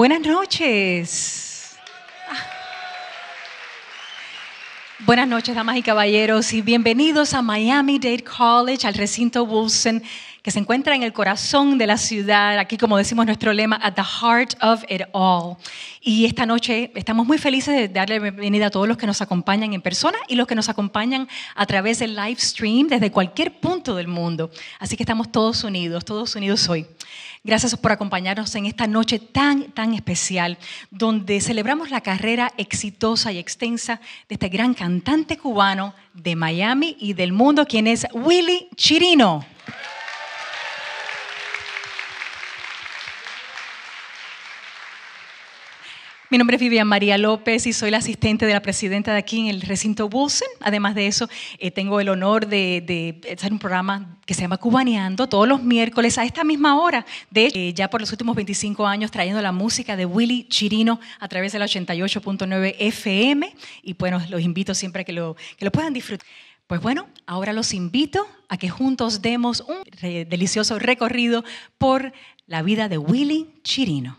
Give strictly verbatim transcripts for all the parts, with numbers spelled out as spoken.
Buenas noches. Buenas noches, damas y caballeros, y bienvenidos a Miami-Dade College, al recinto Wilson, que se encuentra en el corazón de la ciudad, aquí como decimos nuestro lema, at the heart of it all. Y esta noche estamos muy felices de darle bienvenida a todos los que nos acompañan en persona y los que nos acompañan a través del live stream desde cualquier punto del mundo. Así que estamos todos unidos, todos unidos hoy. Gracias por acompañarnos en esta noche tan, tan especial, donde celebramos la carrera exitosa y extensa de este gran cantante cubano de Miami y del mundo, quien es Willy Chirino. Mi nombre es Vivian María López y soy la asistente de la presidenta de aquí en el recinto Wilson. Además de eso, eh, tengo el honor de, de hacer un programa que se llama Cubaneando todos los miércoles a esta misma hora. De hecho, eh, ya por los últimos veinticinco años trayendo la música de Willy Chirino a través de la ochenta y ocho punto nueve F M. Y bueno, los invito siempre a que lo, que lo puedan disfrutar. Pues bueno, ahora los invito a que juntos demos un re- delicioso recorrido por la vida de Willy Chirino.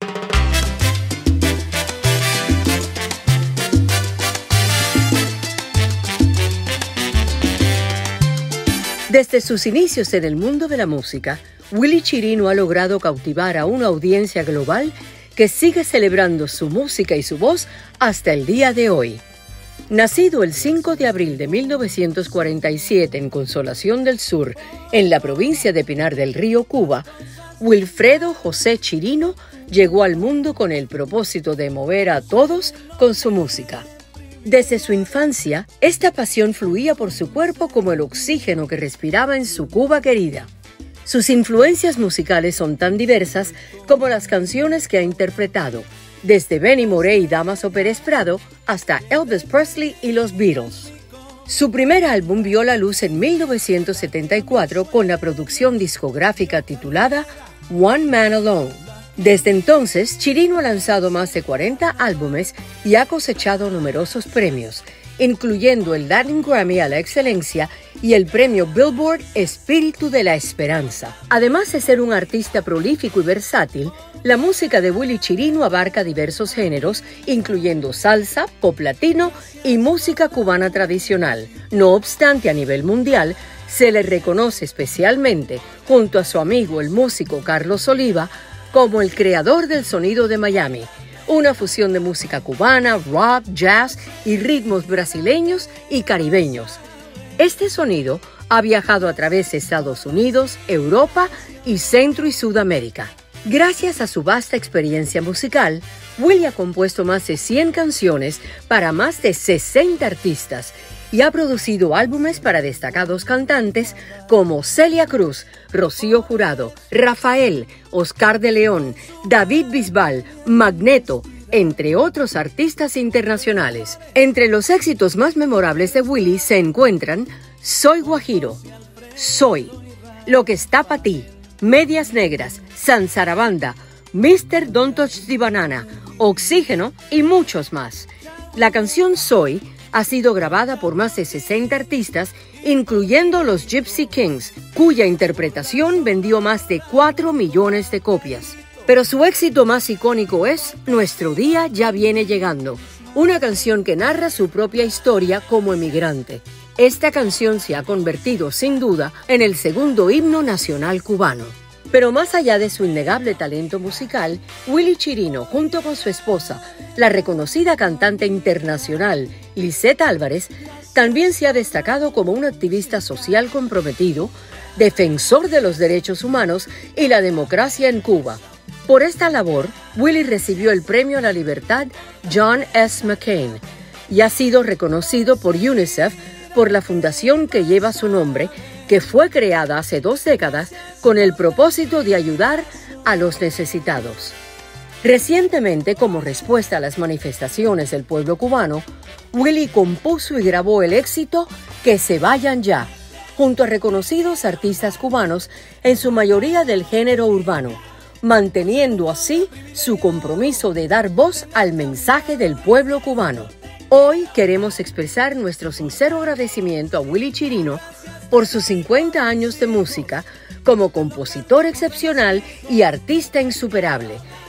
Desde sus inicios en el mundo de la música, Willy Chirino ha logrado cautivar a una audiencia global que sigue celebrando su música y su voz hasta el día de hoy. Nacido el cinco de abril de mil novecientos cuarenta y siete en Consolación del Sur, en la provincia de Pinar del Río, Cuba, Wilfredo José Chirino llegó al mundo con el propósito de mover a todos con su música. Desde su infancia, esta pasión fluía por su cuerpo como el oxígeno que respiraba en su Cuba querida. Sus influencias musicales son tan diversas como las canciones que ha interpretado, desde Benny Moré y Damaso Pérez Prado hasta Elvis Presley y los Beatles. Su primer álbum vio la luz en mil novecientos setenta y cuatro con la producción discográfica titulada One Man Alone. Desde entonces, Chirino ha lanzado más de cuarenta álbumes y ha cosechado numerosos premios, incluyendo el Latin Grammy a la excelencia y el premio Billboard Espíritu de la Esperanza. Además de ser un artista prolífico y versátil, la música de Willy Chirino abarca diversos géneros, incluyendo salsa, pop latino y música cubana tradicional. No obstante, a nivel mundial, se le reconoce especialmente, junto a su amigo el músico Carlos Oliva, como el creador del sonido de Miami, una fusión de música cubana, rock, jazz y ritmos brasileños y caribeños. Este sonido ha viajado a través de Estados Unidos, Europa y Centro y Sudamérica. Gracias a su vasta experiencia musical, Willy ha compuesto más de cien canciones para más de sesenta artistas y ha producido álbumes para destacados cantantes como Celia Cruz, Rocío Jurado, Rafael, Oscar de León, David Bisbal, Magneto, entre otros artistas internacionales. Entre los éxitos más memorables de Willy se encuentran Soy Guajiro, Soy, Lo que está pa' ti, Medias Negras, Sansarabanda, mister Don't Touch the Banana, Oxígeno y muchos más. La canción Soy ha sido grabada por más de sesenta artistas, incluyendo los Gypsy Kings, cuya interpretación vendió más de cuatro millones de copias. Pero su éxito más icónico es Nuestro Día Ya Viene Llegando, una canción que narra su propia historia como emigrante. Esta canción se ha convertido, sin duda, en el segundo himno nacional cubano. Pero más allá de su innegable talento musical, Willy Chirino, junto con su esposa, la reconocida cantante internacional Lisette Álvarez, también se ha destacado como un activista social comprometido, defensor de los derechos humanos y la democracia en Cuba. Por esta labor, Willy recibió el Premio a la Libertad John S. McCain y ha sido reconocido por UNICEF por la fundación que lleva su nombre, que fue creada hace dos décadas con el propósito de ayudar a los necesitados. Recientemente, como respuesta a las manifestaciones del pueblo cubano, Willy compuso y grabó el éxito Que se vayan ya, junto a reconocidos artistas cubanos, en su mayoría del género urbano, manteniendo así su compromiso de dar voz al mensaje del pueblo cubano. Hoy queremos expresar nuestro sincero agradecimiento a Willy Chirino por sus cincuenta años de música como compositor excepcional y artista insuperable,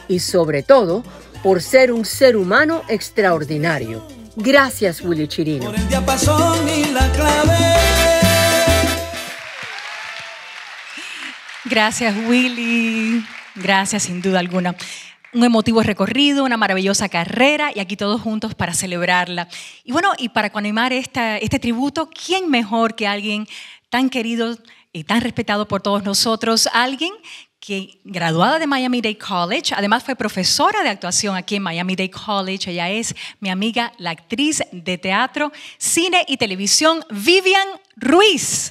y sobre todo por ser un ser humano extraordinario. Gracias, Willy Chirino. Por el diapasón y la clave. Gracias, Willy. Gracias, sin duda alguna. Un emotivo recorrido, una maravillosa carrera y aquí todos juntos para celebrarla. Y bueno, y para animar esta, este tributo, ¿quién mejor que alguien tan querido y tan respetado por todos nosotros? Alguien que graduada de Miami-Dade College, además fue profesora de actuación aquí en Miami-Dade College. Ella es mi amiga, la actriz de teatro, cine y televisión, Vivian Ruiz.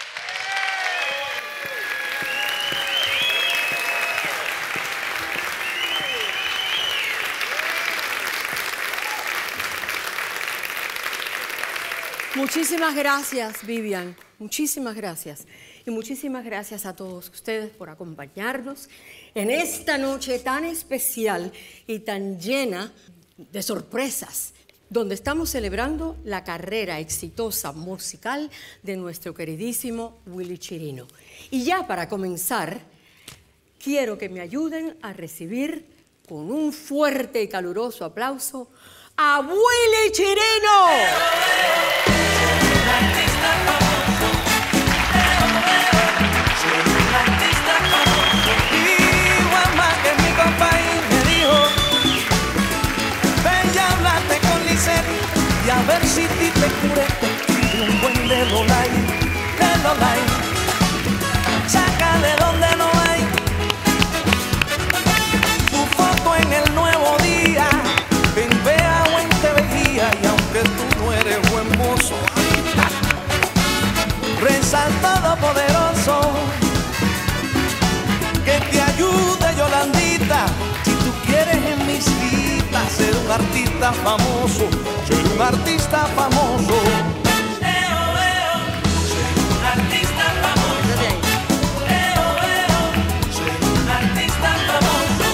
Muchísimas gracias, Vivian. Muchísimas gracias. Y muchísimas gracias a todos ustedes por acompañarnos en esta noche tan especial y tan llena de sorpresas, donde estamos celebrando la carrera exitosa musical de nuestro queridísimo Willy Chirino. Y ya para comenzar, quiero que me ayuden a recibir con un fuerte y caluroso aplauso a Willy Chirino. Y a ver si ti te curé de un buen de Lolay, de Lolay. Saca de donde no hay tu foto en el Nuevo Día. Ven, vea buen te veía y aunque tú no eres buen mozo, reza al Todopoderoso que te ayude, Yolandita, si tú quieres en mis vidas ser un artista famoso. Soy un artista famoso. Eo, eo, soy un artista famoso. Eo, eo, soy un artista famoso.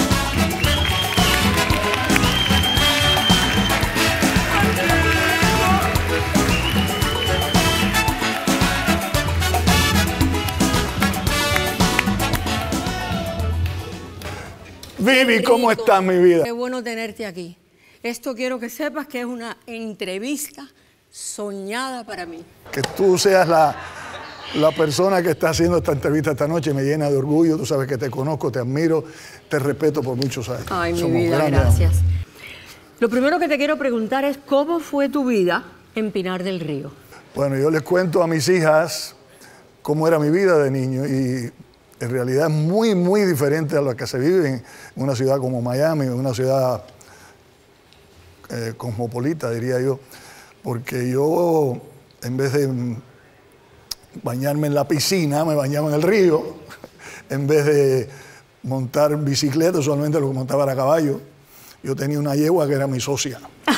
Vivi, ¿cómo estás, mi vida? Qué bueno tenerte aquí. Esto quiero que sepas que es una entrevista soñada para mí. Que tú seas la, la persona que está haciendo esta entrevista esta noche me llena de orgullo. Tú sabes que te conozco, te admiro, te respeto por muchos años. Ay, mi Somos vida, grandes. gracias. Lo primero que te quiero preguntar es ¿cómo fue tu vida en Pinar del Río? Bueno, yo les cuento a mis hijas cómo era mi vida de niño y en realidad es muy, muy diferente a lo que se vive en una ciudad como Miami, en una ciudad eh, cosmopolita, diría yo, porque yo, en vez de bañarme en la piscina, me bañaba en el río, en vez de montar bicicleta, solamente lo que montaba era caballo. Yo tenía una yegua que era mi socia.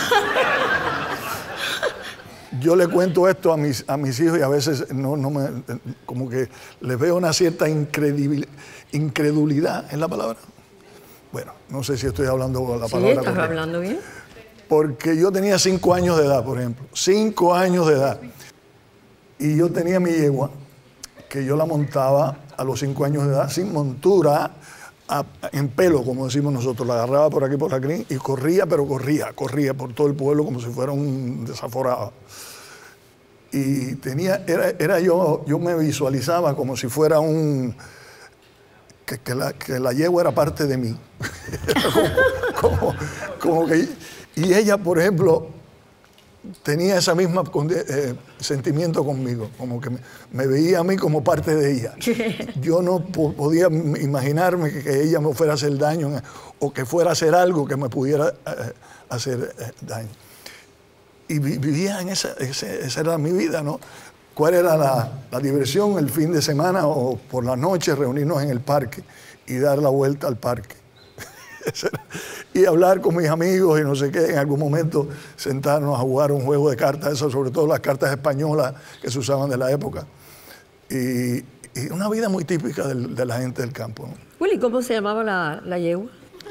Yo le cuento esto a mis, a mis hijos y a veces no, no me, como que les veo una cierta incredulidad, incredulidad en la palabra. Bueno, no sé si estoy hablando la Sí, palabra estás correcta. hablando bien. Porque yo tenía cinco años de edad, por ejemplo. Cinco años de edad. Y yo tenía mi yegua, que yo la montaba a los cinco años de edad, sin montura, a, en pelo, como decimos nosotros. La agarraba por aquí, por aquí, y corría, pero corría, corría por todo el pueblo como si fuera un desaforado. Y tenía, era, era yo, yo me visualizaba como si fuera un, que, que, la, que la yegua era parte de mí. como, como, como que, y ella, por ejemplo, tenía ese mismo eh, sentimiento conmigo, como que me, me veía a mí como parte de ella. Yo no po podía imaginarme que, que ella me fuera a hacer daño o que fuera a hacer algo que me pudiera eh, hacer eh, daño. Y vivía en esa, ese, esa era mi vida, ¿no? ¿Cuál era la, la diversión el fin de semana o por la noche? Reunirnos en el parque y dar la vuelta al parque. Y hablar con mis amigos y no sé qué, en algún momento sentarnos a jugar un juego de cartas, eso, sobre todo las cartas españolas que se usaban de la época. Y, y una vida muy típica de, de la gente del campo, ¿no? Willy, ¿cómo se llamaba la, la yegua?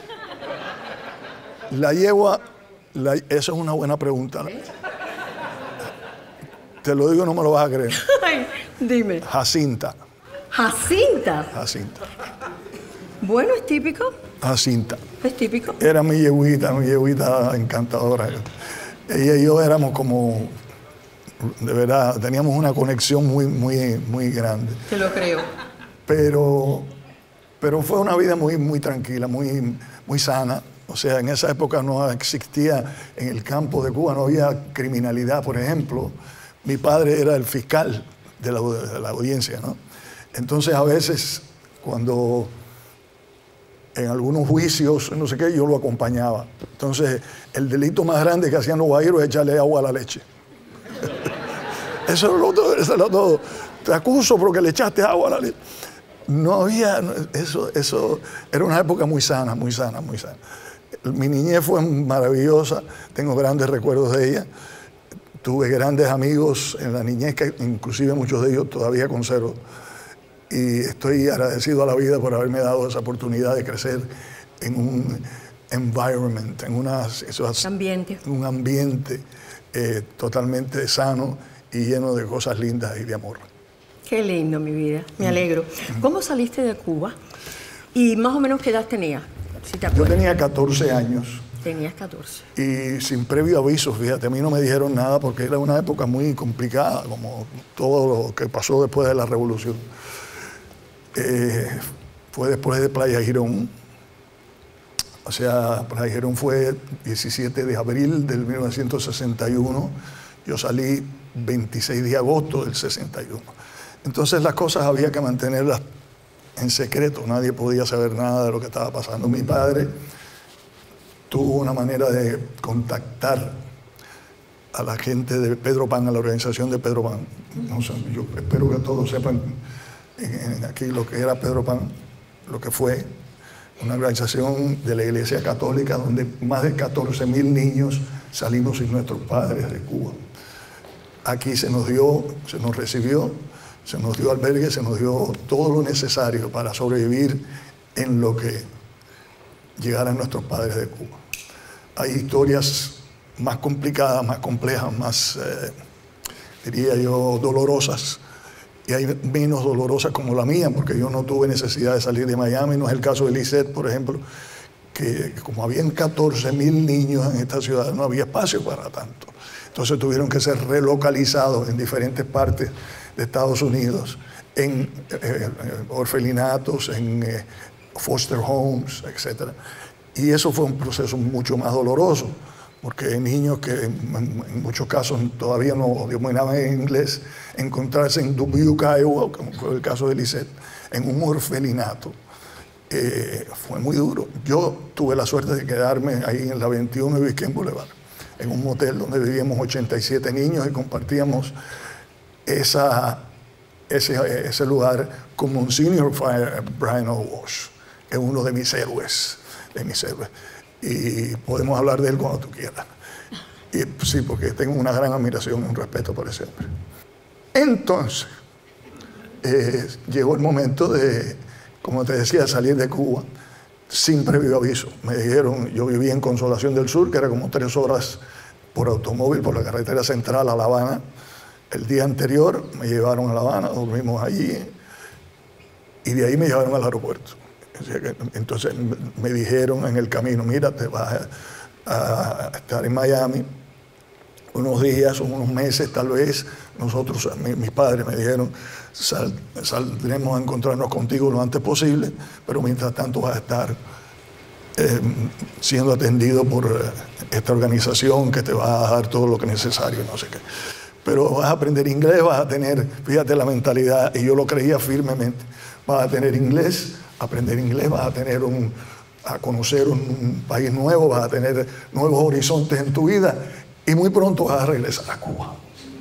La yegua, la, esa es una buena pregunta. Te lo digo, no me lo vas a creer. Ay, dime. Jacinta. Jacinta. Jacinta. Bueno, es típico. Jacinta. ¿Es típico? Era mi yeguita, mi yeguita encantadora. Ella y yo éramos como, de verdad, teníamos una conexión muy, muy, muy grande. Te lo creo. Pero, pero fue una vida muy, muy tranquila, muy, muy sana. O sea, en esa época no existía, en el campo de Cuba no había criminalidad, por ejemplo. Mi padre era el fiscal de la, de la audiencia, ¿no? Entonces, a veces, cuando en algunos juicios, no sé qué, yo lo acompañaba. Entonces, el delito más grande que hacían los guajiros es echarle agua a la leche. Eso era lo todo, eso era todo. Te acuso porque le echaste agua a la leche. No había, eso, eso era una época muy sana, muy sana, muy sana. Mi niñez fue maravillosa, tengo grandes recuerdos de ella. Tuve grandes amigos en la niñez, que inclusive muchos de ellos todavía conservo. Y estoy agradecido a la vida por haberme dado esa oportunidad de crecer en un environment, en una, eso, ambiente. un ambiente eh, totalmente sano y lleno de cosas lindas y de amor. Qué lindo, mi vida. Me alegro. ¿Cómo saliste de Cuba? ¿Y más o menos qué edad tenías? Si te Yo tenía catorce años. Tenías catorce. Y sin previo aviso, fíjate, a mí no me dijeron nada porque era una época muy complicada, como todo lo que pasó después de la revolución. Eh, fue después de Playa Girón. O sea, Playa Girón fue diecisiete de abril del mil novecientos sesenta y uno. Yo salí veintiséis de agosto del sesenta y uno. Entonces las cosas había que mantenerlas en secreto. Nadie podía saber nada de lo que estaba pasando. Mi padre tuvo una manera de contactar a la gente de Pedro Pan, a la organización de Pedro Pan. No sé, yo espero que todos sepan aquí lo que era Pedro Pan, lo que fue una organización de la Iglesia Católica donde más de catorce mil niños salimos sin nuestros padres de Cuba. Aquí se nos dio, se nos recibió, se nos dio albergue, se nos dio todo lo necesario para sobrevivir en lo que llegaran nuestros padres de Cuba. Hay historias más complicadas, más complejas, más, eh, diría yo, dolorosas, y hay menos dolorosas como la mía, porque yo no tuve necesidad de salir de Miami. No es el caso de Lisette, por ejemplo, que como habían catorce mil niños en esta ciudad, no había espacio para tanto. Entonces tuvieron que ser relocalizados en diferentes partes de Estados Unidos, en eh, orfelinatos, en eh, foster homes, etcétera. Y eso fue un proceso mucho más doloroso, porque niños que en, en muchos casos todavía no dominaban en inglés, encontrarse en Dubuque, Iowa, como fue el caso de Lisette, en un orfelinato, eh, fue muy duro. Yo tuve la suerte de quedarme ahí en la veintiuno y Biscayne Boulevard, en un motel donde vivíamos ochenta y siete niños y compartíamos esa, ese, ese lugar con Monsignor Brian O. Walsh, que es uno de mis héroes, de mis héroes. Y podemos hablar de él cuando tú quieras. Y, sí, porque tengo una gran admiración y un respeto por ese hombre. Entonces, eh, llegó el momento de, como te decía, salir de Cuba sin previo aviso. Me dijeron, yo vivía en Consolación del Sur, que era como tres horas por automóvil, por la carretera central a La Habana. El día anterior me llevaron a La Habana, dormimos allí, y de ahí me llevaron al aeropuerto. Entonces me dijeron en el camino, mira, te vas a, a estar en Miami unos días, unos meses tal vez. Nosotros, mi, mis padres me dijeron, sal, saldremos a encontrarnos contigo lo antes posible, pero mientras tanto vas a estar eh, siendo atendido por eh, esta organización que te va a dar todo lo que es necesario, no sé qué. Pero vas a aprender inglés, vas a tener, fíjate la mentalidad, y yo lo creía firmemente, vas a tener inglés, aprender inglés, vas a tener un, a conocer un país nuevo, vas a tener nuevos horizontes en tu vida y muy pronto vas a regresar a Cuba.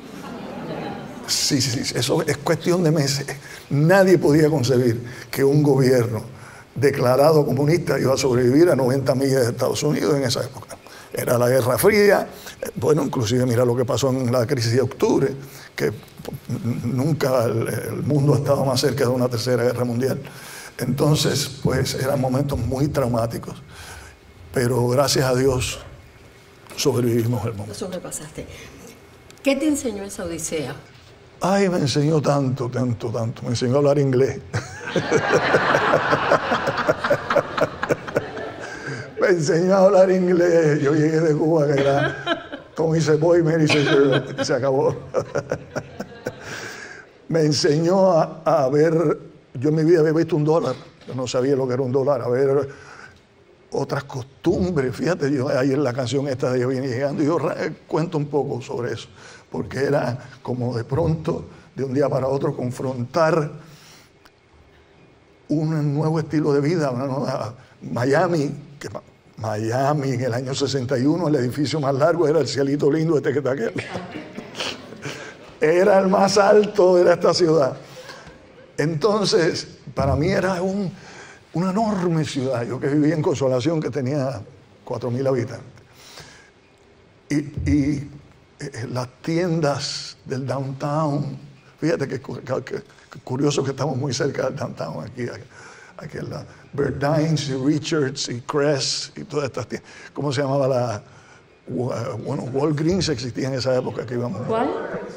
Sí, sí, sí, eso es cuestión de meses. Nadie podía concebir que un gobierno declarado comunista iba a sobrevivir a noventa millas de Estados Unidos en esa época. Era la Guerra Fría, bueno, inclusive mira lo que pasó en la crisis de octubre, que nunca el, el mundo ha estado más cerca de una tercera guerra mundial. Entonces, pues eran momentos muy traumáticos, pero gracias a Dios sobrevivimos el momento. Lo sobrepasaste. ¿Qué te enseñó esa odisea? Ay, me enseñó tanto, tanto, tanto. Me enseñó a hablar inglés. Me enseñó a hablar inglés. Yo llegué de Cuba, que era como dice boy, Mary says girl, y se acabó. Me enseñó a, a ver, yo en mi vida había visto un dólar, yo no sabía lo que era un dólar, a ver otras costumbres. Fíjate, yo ahí en la canción esta de Yo Vine Llegando, yo cuento un poco sobre eso, porque era como de pronto, de un día para otro, confrontar un nuevo estilo de vida, una nueva, Miami, que Miami en el año sesenta y uno, el edificio más largo era el Cielito Lindo de Tequetaquel. Era el más alto de esta ciudad. Entonces, para mí era un, una enorme ciudad. Yo que vivía en Consolación, que tenía cuatro mil habitantes. Y, y eh, las tiendas del downtown, fíjate que, que, que curioso que estamos muy cerca del downtown aquí. Aquí en la Burdines y Richards y Crest y todas estas tiendas. ¿Cómo se llamaba la...? Bueno, Walgreens existía en esa época que íbamos. ¿Cuál?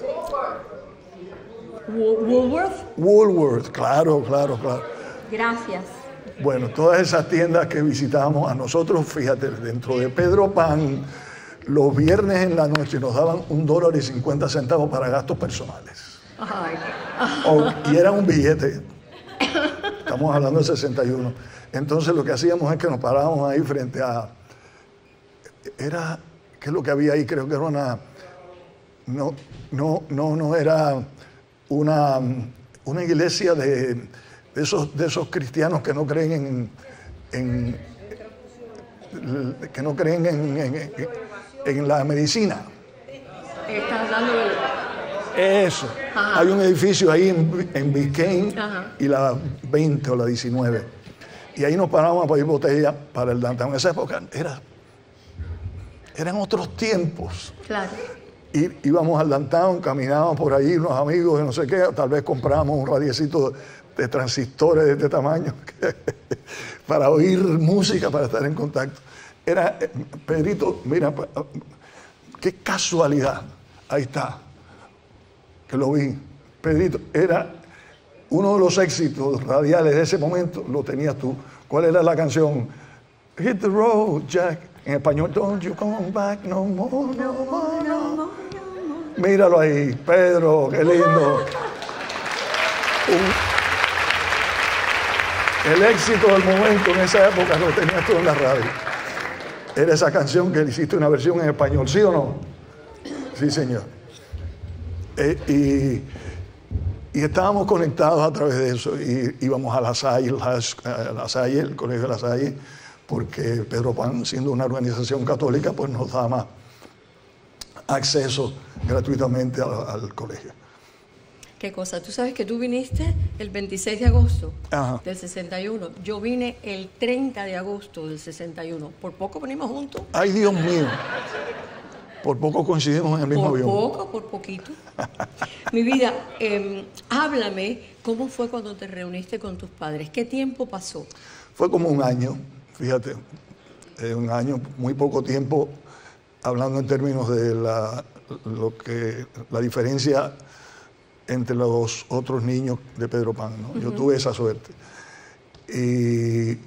Woolworth. Woolworth, claro, claro, claro. Gracias. Bueno, todas esas tiendas que visitábamos, a nosotros, fíjate, dentro de Pedro Pan, los viernes en la noche nos daban un dólar y cincuenta centavos para gastos personales. Ay. O, y era un billete. Estamos hablando del sesenta y uno. Entonces lo que hacíamos es que nos parábamos ahí frente a... Era... ¿Qué es lo que había ahí? Creo que era una... No, no, no, no era una, una iglesia de, de, esos, de esos cristianos que no creen en... en que no creen en, en, en, en la medicina. Estás hablando de... Eso. Ajá. Hay un edificio ahí en, en Biscayne. Ajá. Y la veinte o la diecinueve. Y ahí nos parábamos a pedir botellas para el downtown. En esa época era, eran otros tiempos. Claro. Y íbamos al downtown, caminábamos por ahí, unos amigos, no sé qué, tal vez comprábamos un radiecito de transistores de este tamaño para oír música, para estar en contacto. Era, Pedrito, mira, qué casualidad. Ahí está. Que lo vi, Pedrito, era uno de los éxitos radiales de ese momento, lo tenías tú. ¿Cuál era la canción? Hit the road, Jack. En español, don't you come back no more, no more, no more. Míralo ahí, Pedro, qué lindo. Un, el éxito del momento en esa época lo tenías tú en la radio. Era esa canción que hiciste una versión en español, ¿sí o no? Sí, señor. Eh, y, y estábamos conectados a través de eso, y íbamos a La Salle, a La Salle, el colegio de La Salle, porque Pedro Pan, siendo una organización católica, pues nos daba acceso gratuitamente al, al colegio. ¿Qué cosa? Tú sabes que tú viniste el veintiséis de agosto Ajá. del sesenta y uno. Yo vine el treinta de agosto del sesenta y uno. Por poco venimos juntos. Ay, Dios mío. Por poco coincidimos en el mismo por avión. Por poco, por poquito. Mi vida, eh, háblame, ¿cómo fue cuando te reuniste con tus padres? ¿Qué tiempo pasó? Fue como un año, fíjate, eh, un año, muy poco tiempo, hablando en términos de la, lo que, la diferencia entre los otros niños de Pedro Pan, ¿no? Uh-huh. Yo tuve esa suerte. Y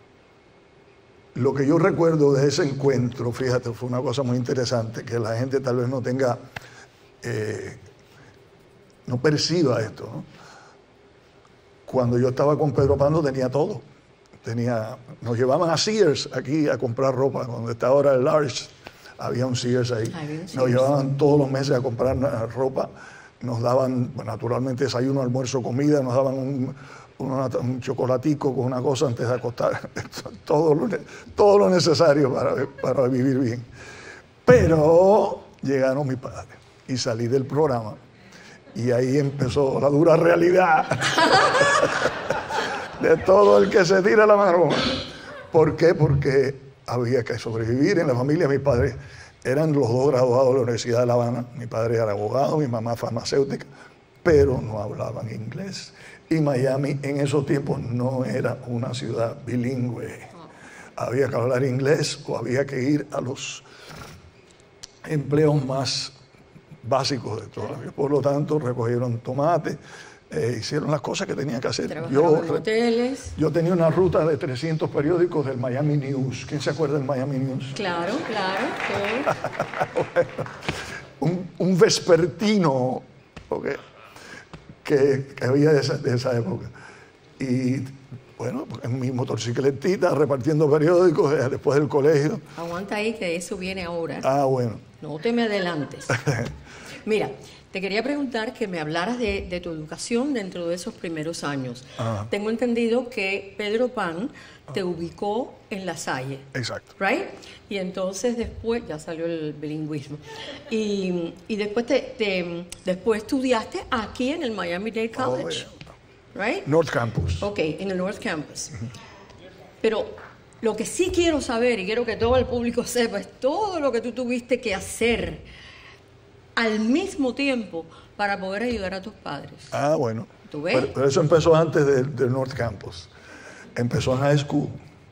lo que yo recuerdo de ese encuentro, fíjate, fue una cosa muy interesante, que la gente tal vez no tenga, eh, no perciba esto, ¿no? Cuando yo estaba con Pedro Pan no tenía todo. Tenía, nos llevaban a Sears aquí a comprar ropa, donde está ahora el Large, había un Sears ahí. Ay, Sears. Nos llevaban todos los meses a comprar ropa, nos daban, bueno, naturalmente desayuno, almuerzo, comida, nos daban un... un chocolatico con una cosa antes de acostar, todo lo, todo lo necesario para, para vivir bien. Pero llegaron mis padres y salí del programa y ahí empezó la dura realidad de todo el que se tira la mano. ¿Por qué? Porque había que sobrevivir en la familia. Mis padres eran los dos graduados de la Universidad de La Habana. Mi padre era abogado, mi mamá farmacéutica, pero no hablaban inglés. Y Miami en esos tiempos no era una ciudad bilingüe. Había que hablar inglés o había que ir a los empleos más básicos de toda la vida. Por lo tanto, recogieron tomate, eh, hicieron las cosas que tenían que hacer. Trabajaron Yo, en hoteles. yo tenía una ruta de trescientos periódicos del Miami News. ¿Quién se acuerda del Miami News? Claro, claro. Sí. un, un vespertino okay, que, que había de esa, de esa época. Y bueno, en mi motocicletita repartiendo periódicos eh, después del colegio. Aguanta ahí que eso viene ahora. Ah, bueno. No te me adelantes. Mira, te quería preguntar que me hablaras de, de tu educación dentro de esos primeros años. Ajá. Tengo entendido que Pedro Pan te ubicó en La Salle. Exacto. Right? Y entonces después, ya salió el bilingüismo, y, y después, te, te- después estudiaste aquí en el Miami-Dade College. Oh, Right? North Campus. Ok, en el North Campus. Pero lo que sí quiero saber y quiero que todo el público sepa es todo lo que tú tuviste que hacer al mismo tiempo para poder ayudar a tus padres. Ah, bueno. ¿Tú ves? Pero, pero eso empezó antes del del North Campus. Empezó en high school.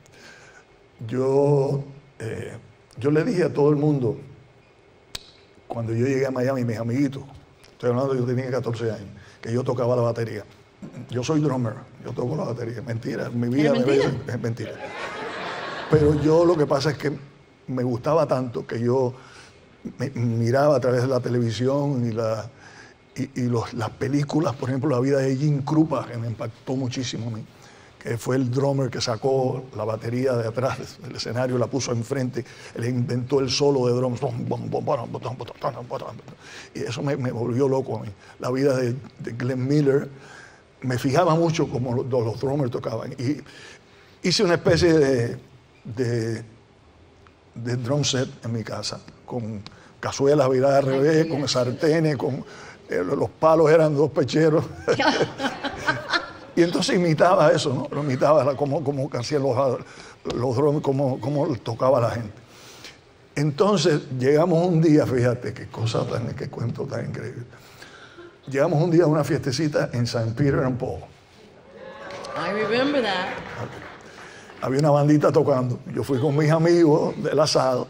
Yo, eh, yo le dije a todo el mundo, cuando yo llegué a Miami, mis amiguitos, estoy hablando de yo tenía catorce años, que yo tocaba la batería. Yo soy drummer, yo toco la batería. Mentira, mi vida ¿Es me mentira? ve- es mentira. Pero yo lo que pasa es que me gustaba tanto que yo me- miraba a través de la televisión y, la, y, y los- las películas, por ejemplo, la vida de Jim Krupa, que me impactó muchísimo a mí, que fue el drummer que sacó la batería de atrás del escenario, la puso enfrente, él inventó el solo de drums, y eso me, me volvió loco a mí. La vida de, de Glenn Miller, me fijaba mucho cómo los, los drummers tocaban, y hice una especie de, de, de drum set en mi casa, con cazuelas viradas al revés, con sartenes, con eh, los palos eran dos pecheros. Y entonces imitaba eso, ¿no? Lo imitaba, la- como, como hacían los, los drums, como, como tocaba la gente. Entonces llegamos un día, fíjate qué cosa tan, qué cuento tan increíble. Llegamos un día a una fiestecita en Saint Peter and Paul. I remember that. Había una bandita tocando. Yo fui con mis amigos del asado.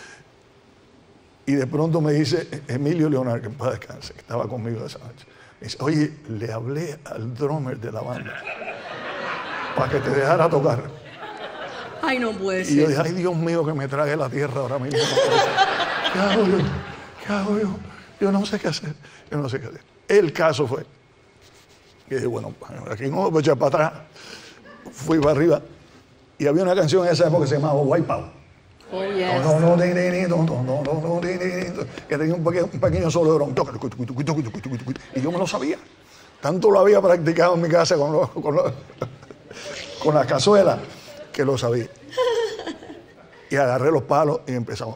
Y de pronto me dice Emilio Leonard, que en paz descanse, que estaba conmigo esa noche. Me dice, oye, le hablé al drummer de la banda para que te dejara tocar. Ay, no puede Y yo ser. dije, ay, Dios mío, que me trague la tierra ahora mismo. ¿Qué hago yo? ¿Qué hago yo? Yo no sé qué hacer. Yo no sé qué hacer. El caso fue que dije, bueno, aquí no me voy a echar para atrás. Fui para arriba y había una canción en esa época que se llamaba Wipeout. Oh, yes. No, no, no, ni, ni, ni, no, no, no, no, no, ni, ni, ni, que tenía un pequeño, un pequeño solo de drum. Y yo me lo sabía. Tanto lo había practicado en mi casa con, los, con, los, con la cazuela que lo sabía. Y agarré los palos y empezamos.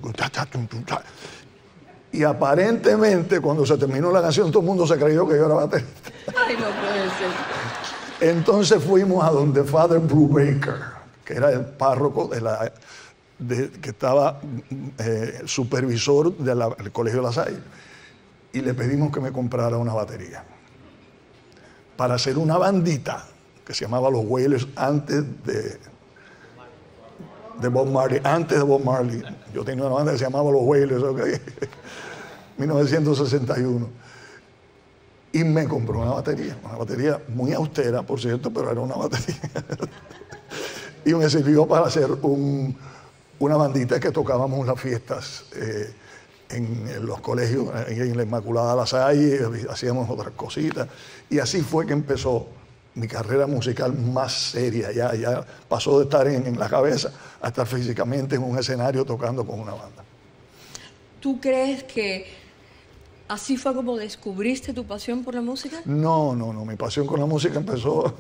Y aparentemente, cuando se terminó la canción, todo el mundo se creyó que yo era baterista. Ay, no puede ser. Entonces fuimos a donde Father Brubaker, que era el párroco de la, de, que estaba eh, supervisor del Colegio de La Salle, y le pedimos que me comprara una batería para hacer una bandita que se llamaba Los Wailers antes de, de Bob Marley, antes de Bob Marley. Yo tenía una banda que se llamaba Los Wailers, ok, mil novecientos sesenta y uno. Y me compró una batería, una batería muy austera, por cierto, pero era una batería. Y me sirvió para hacer un, una bandita que tocábamos en las fiestas eh, en, en los colegios, en, en la Inmaculada La Salle, hacíamos otras cositas. Y así fue que empezó mi carrera musical más seria. Ya, ya pasó de estar en, en la cabeza a estar físicamente en un escenario tocando con una banda. ¿Tú crees que así fue como descubriste tu pasión por la música? No, no, no. Mi pasión con la música empezó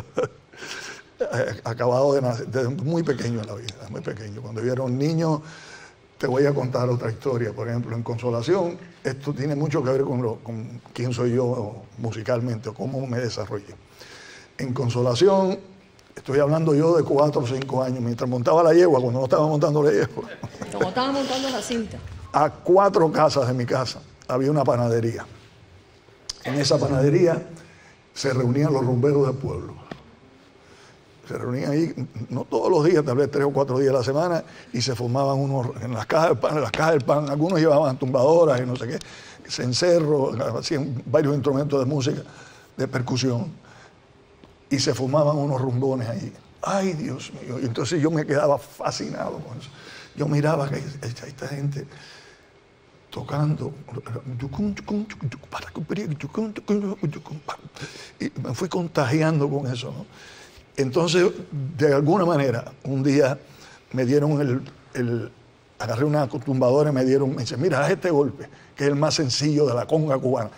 acabado de nacer, desde muy pequeño en la vida, muy pequeño. Cuando yo era un niño, te voy a contar otra historia. Por ejemplo, en Consolación, esto tiene mucho que ver con, lo, con quién soy yo musicalmente o cómo me desarrollé. En Consolación, estoy hablando yo de cuatro o cinco años, mientras montaba la yegua, cuando no estaba montando la yegua. Como estaba montando la cinta. A cuatro casas de mi casa había una panadería. En esa panadería se reunían los rumberos del pueblo. Se reunían ahí, no todos los días, tal vez tres o cuatro días a la semana, y se formaban unos, en las cajas del pan, en las cajas del pan, algunos llevaban tumbadoras y no sé qué, cencerro, hacían varios instrumentos de música, de percusión y se formaban unos rumbones ahí. ¡Ay, Dios mío! Y entonces yo me quedaba fascinado con eso. Yo miraba que esta gente tocando y me fui contagiando con eso, ¿no? Entonces, de alguna manera, un día me dieron el, el agarré una tumbadora y me dieron, me dice, mira, haz este golpe, que es el más sencillo de la conga cubana.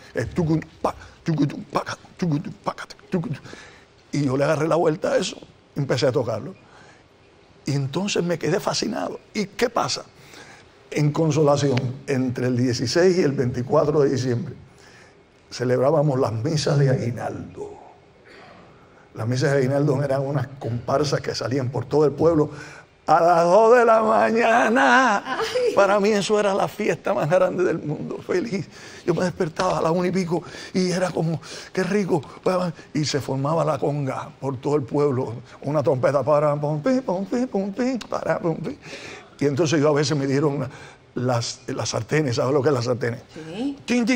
Y yo le agarré la vuelta a eso y empecé a tocarlo. Y entonces me quedé fascinado. ¿Y qué pasa? En Consolación, entre el dieciséis y el veinticuatro de diciembre, celebrábamos las misas de aguinaldo. Las misas de aguinaldo eran unas comparsas que salían por todo el pueblo a las dos de la mañana. Ay. Para mí eso era la fiesta más grande del mundo, feliz. Yo me despertaba a las una y pico y era como, qué rico. Y se formaba la conga por todo el pueblo, una trompeta para pum, pim, pum, pim, pum, pim, para pum, pim. Y entonces yo a veces me dieron las, las sartenes, ¿sabes lo que es las sartenes? Sí.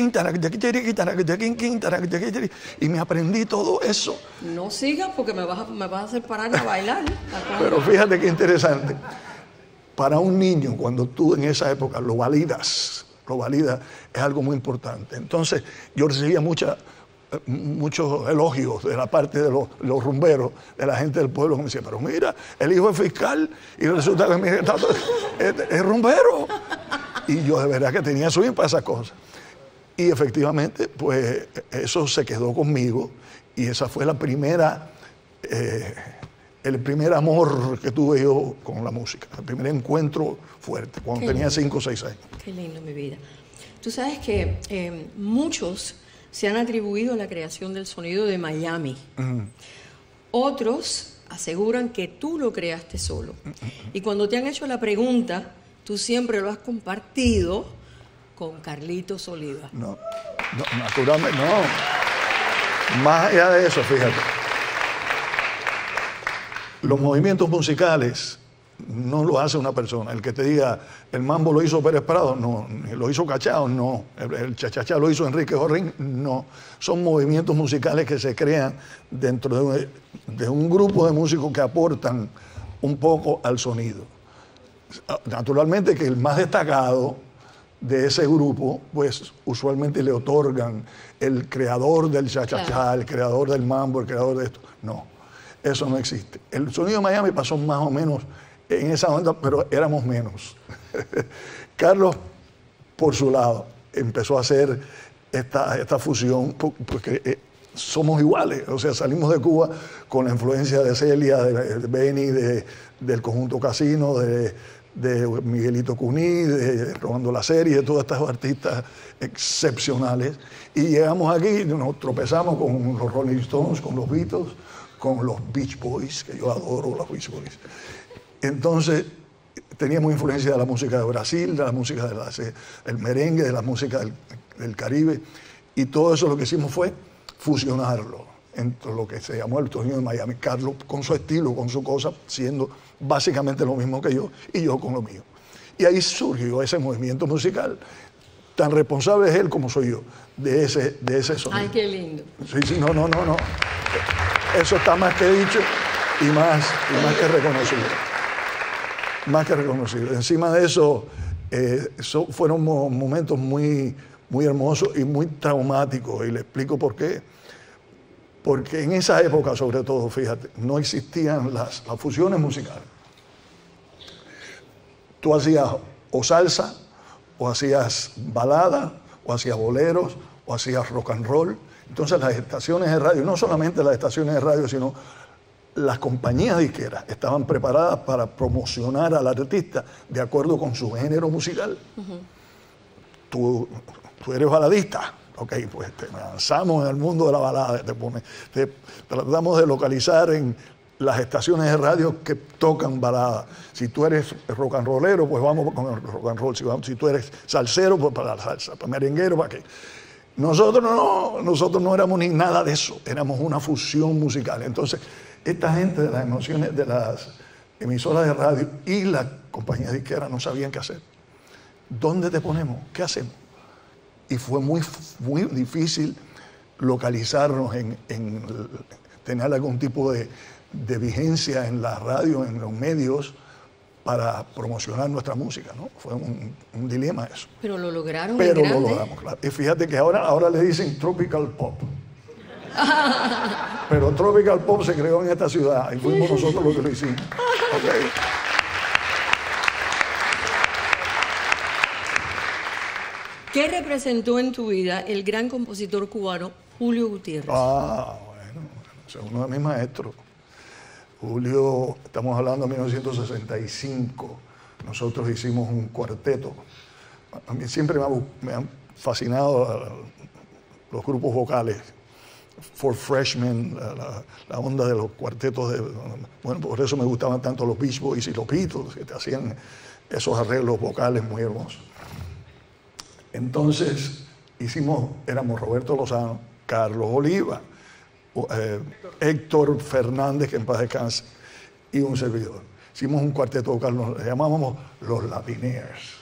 Y me aprendí todo eso. No sigas porque me vas a, me vas a hacer parar a bailar. Pero fíjate qué interesante. Para un niño, cuando tú en esa época lo validas, lo validas, es algo muy importante. Entonces yo recibía mucha, muchos elogios de la parte de los, los rumberos, de la gente del pueblo, que me decía, pero mira, el hijo es fiscal y resulta que mira, es, es rumbero. Y yo de verdad que tenía swing para esas cosas. Y efectivamente, pues eso se quedó conmigo y esa fue la primera, eh, el primer amor que tuve yo con la música, el primer encuentro fuerte, cuando Qué tenía cinco o seis años. Qué lindo, mi vida. Tú sabes que eh, muchos se han atribuido la creación del sonido de Miami. Uh-huh. Otros aseguran que tú lo creaste solo. Uh-huh. Y cuando te han hecho la pregunta, tú siempre lo has compartido con Carlitos Oliva. No, no, naturalmente, no. Más allá de eso, fíjate. Los movimientos musicales no lo hace una persona. El que te diga, el mambo lo hizo Pérez Prado, no. Lo hizo Cachao, no. El, el chachachá lo hizo Enrique Jorrín, no. Son movimientos musicales que se crean dentro de un, de un grupo de músicos que aportan un poco al sonido. Naturalmente que el más destacado de ese grupo, pues usualmente le otorgan el creador del cha-cha-cha, claro, el creador del mambo, el creador de esto. No, eso no existe. El sonido de Miami pasó más o menos en esa onda, pero éramos menos. Carlos, por su lado, empezó a hacer esta, esta fusión, porque eh, somos iguales, o sea, salimos de Cuba con la influencia de Celia, de, de Benny, de, del Conjunto Casino, de, de Miguelito Cuní, de Robando la Serie, de todos estos artistas excepcionales. Y llegamos aquí y nos tropezamos con los Rolling Stones, con los Beatles, con los Beach Boys, que yo adoro los Beach Boys. Entonces, teníamos influencia de la música de Brasil, de la música del merengue, de la música del, del Caribe. Y todo eso lo que hicimos fue fusionarlo entre lo que se llamó el sonido de Miami. Carlos con su estilo, con su cosa, siendo básicamente lo mismo que yo, y yo con lo mío. Y ahí surgió ese movimiento musical. Tan responsable es él como soy yo, de ese, de ese sonido. Ay, qué lindo. Sí, sí, no, no, no, no. Eso está más que dicho y más, y más que reconocido. Más que reconocido. Encima de eso, eh, eso fueron mo momentos muy, muy hermosos y muy traumáticos. Y le explico por qué. Porque en esa época, sobre todo, fíjate, no existían las, las fusiones musicales. Tú hacías o salsa, o hacías balada, o hacías boleros, o hacías rock and roll. Entonces las estaciones de radio, no solamente las estaciones de radio, sino las compañías disqueras estaban preparadas para promocionar al artista de acuerdo con su género musical. Uh-huh. tú, tú eres baladista. Ok, pues te lanzamos en el mundo de la balada, te, pone, te tratamos de localizar en las estaciones de radio que tocan balada. Si tú eres rock and rollero, pues vamos con el rock and roll. Si, vamos, si tú eres salsero, pues para la salsa, para merenguero, ¿para qué? Nosotros no, nosotros no éramos ni nada de eso, éramos una fusión musical. Entonces, esta gente de las emociones, de las emisoras de radio y las compañías disqueras no sabían qué hacer. ¿Dónde te ponemos? ¿Qué hacemos? Y fue muy, muy difícil localizarnos, en, en tener algún tipo de, de vigencia en la radio, en los medios, para promocionar nuestra música, ¿no? Fue un, un dilema eso. Pero lo lograron. Pero en lo grande. logramos, claro. Y fíjate que ahora, ahora le dicen tropical pop. Pero tropical pop se creó en esta ciudad y fuimos nosotros los que lo hicimos. Okay. ¿Qué representó en tu vida el gran compositor cubano Julio Gutiérrez? Ah, bueno, es uno de mis maestros. Julio, estamos hablando de mil novecientos sesenta y cinco, nosotros hicimos un cuarteto. A mí siempre me, ha, me han fascinado los grupos vocales, For Freshmen, la, la, la onda de los cuartetos. De, bueno, por eso me gustaban tanto los Beach Boys y los Beatles, que te hacían esos arreglos vocales muy hermosos. Entonces, hicimos, éramos Roberto Lozano, Carlos Oliva, eh, Héctor Fernández, que en paz descanse, y un servidor. Hicimos un cuarteto vocal, nos llamábamos Los Latineers.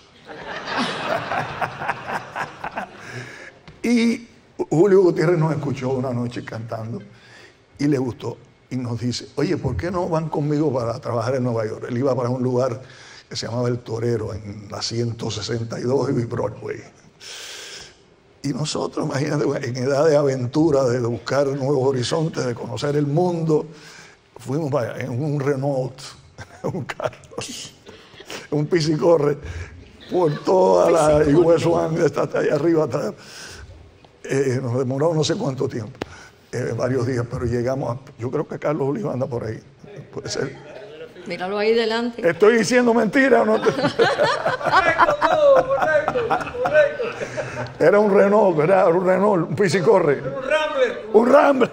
Y Julio Gutiérrez nos escuchó una noche cantando y le gustó. Y nos dice, oye, ¿por qué no van conmigo para trabajar en Nueva York? Él iba para un lugar que se llamaba El Torero, en la ciento sesenta y dos y Broadway. Y nosotros, imagínate, en edad de aventura, de buscar nuevos horizontes, de conocer el mundo, fuimos para allá, en un Renault, un carro, un pisicorre, por toda la U S One, hasta allá arriba atrás. Eh, nos demoró no sé cuánto tiempo, eh, varios días, pero llegamos a, yo creo que Carlos Oliva anda por ahí, puede ser. Míralo ahí delante. ¿Estoy diciendo mentira o no? Te... Correcto, correcto, correcto. Era un Renault, ¿verdad? Un Renault, un pisicorre. Un Rambler. Un Rambler.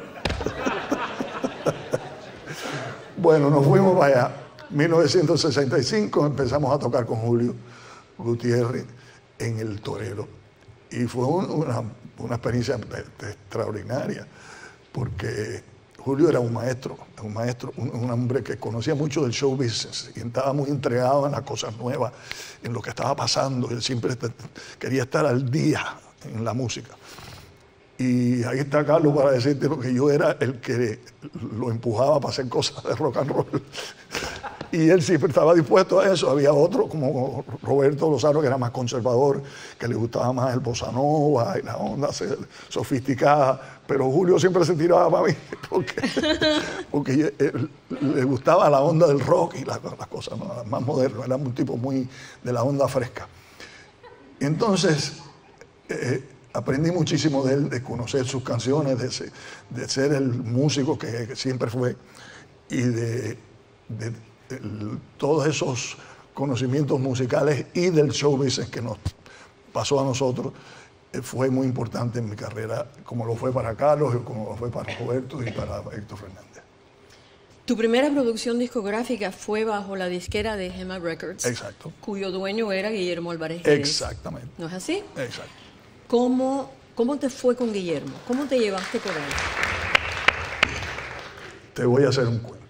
Bueno, nos fuimos para allá. mil novecientos sesenta y cinco empezamos a tocar con Julio Gutiérrez en El Torero. Y fue un, una, una experiencia extraordinaria, porque Julio era un maestro, un maestro, un, un hombre que conocía mucho del show business y estaba muy entregado en las cosas nuevas, en lo que estaba pasando. Él siempre quería estar al día en la música. Y ahí está Carlos para decirte lo que yo era el que lo empujaba para hacer cosas de rock and roll. Y él siempre estaba dispuesto a eso. Había otro como Roberto Lozano, que era más conservador, que le gustaba más el bossa nova y la onda sofisticada. Pero Julio siempre se tiraba para mí porque, porque él, le gustaba la onda del rock y las, las cosas, ¿no?, más modernas. Era un tipo muy de la onda fresca. Y entonces eh, aprendí muchísimo de él, de conocer sus canciones, de ser, de ser el músico que, que siempre fue y de... de El, todos esos conocimientos musicales y del show business que nos pasó a nosotros, eh, fue muy importante en mi carrera, como lo fue para Carlos, como lo fue para Roberto y para Héctor Fernández. Tu primera producción discográfica fue bajo la disquera de Gemma Records. Exacto. Cuyo dueño era Guillermo Álvarez Jerez. Exactamente. ¿No es así? Exacto. ¿Cómo, cómo te fue con Guillermo? ¿Cómo te llevaste con él? Te voy a hacer un cuento.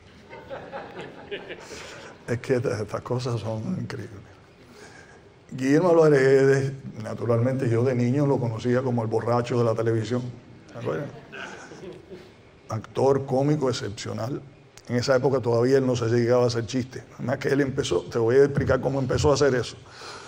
Es que estas, estas cosas son increíbles. Guillermo Álvarez Jerez, naturalmente yo de niño lo conocía como el borracho de la televisión. ¿Se acuerdan? Actor cómico excepcional. En esa época todavía él no se llegaba a hacer chistes. Además que él empezó, te voy a explicar cómo empezó a hacer eso.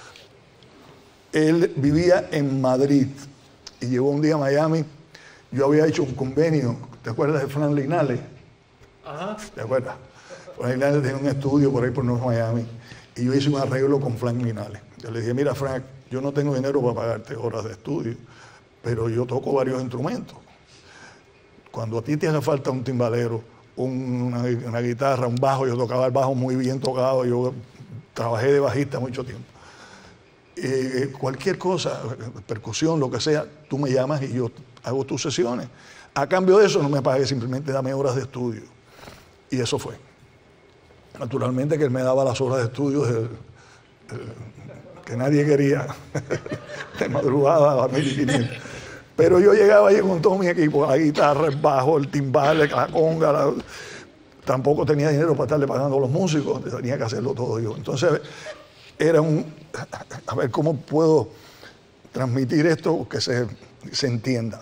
Él vivía en Madrid y llegó un día a Miami. Yo había hecho un convenio, ¿te acuerdas de Fran Linales? Ajá. ¿Te acuerdas? Frank Linales tenía un estudio por ahí por North Miami y yo hice un arreglo con Frank Linales. Yo le dije, mira Frank, yo no tengo dinero para pagarte horas de estudio, pero yo toco varios instrumentos. Cuando a ti te hace falta un timbalero, un, una, una guitarra, un bajo, yo tocaba el bajo muy bien tocado, yo trabajé de bajista mucho tiempo. Eh, cualquier cosa, percusión, lo que sea, tú me llamas y yo hago tus sesiones. A cambio de eso no me pagues, simplemente dame horas de estudio. Y eso fue. Naturalmente que él me daba las horas de estudio de, de, que nadie quería, de madrugada a las mil quinientas. Pero yo llegaba ahí con todo mi equipo, la guitarra, el bajo, el timbal, la conga. La... Tampoco tenía dinero para estarle pagando a los músicos, tenía que hacerlo todo yo. Entonces era un... A ver cómo puedo transmitir esto que se, se entienda.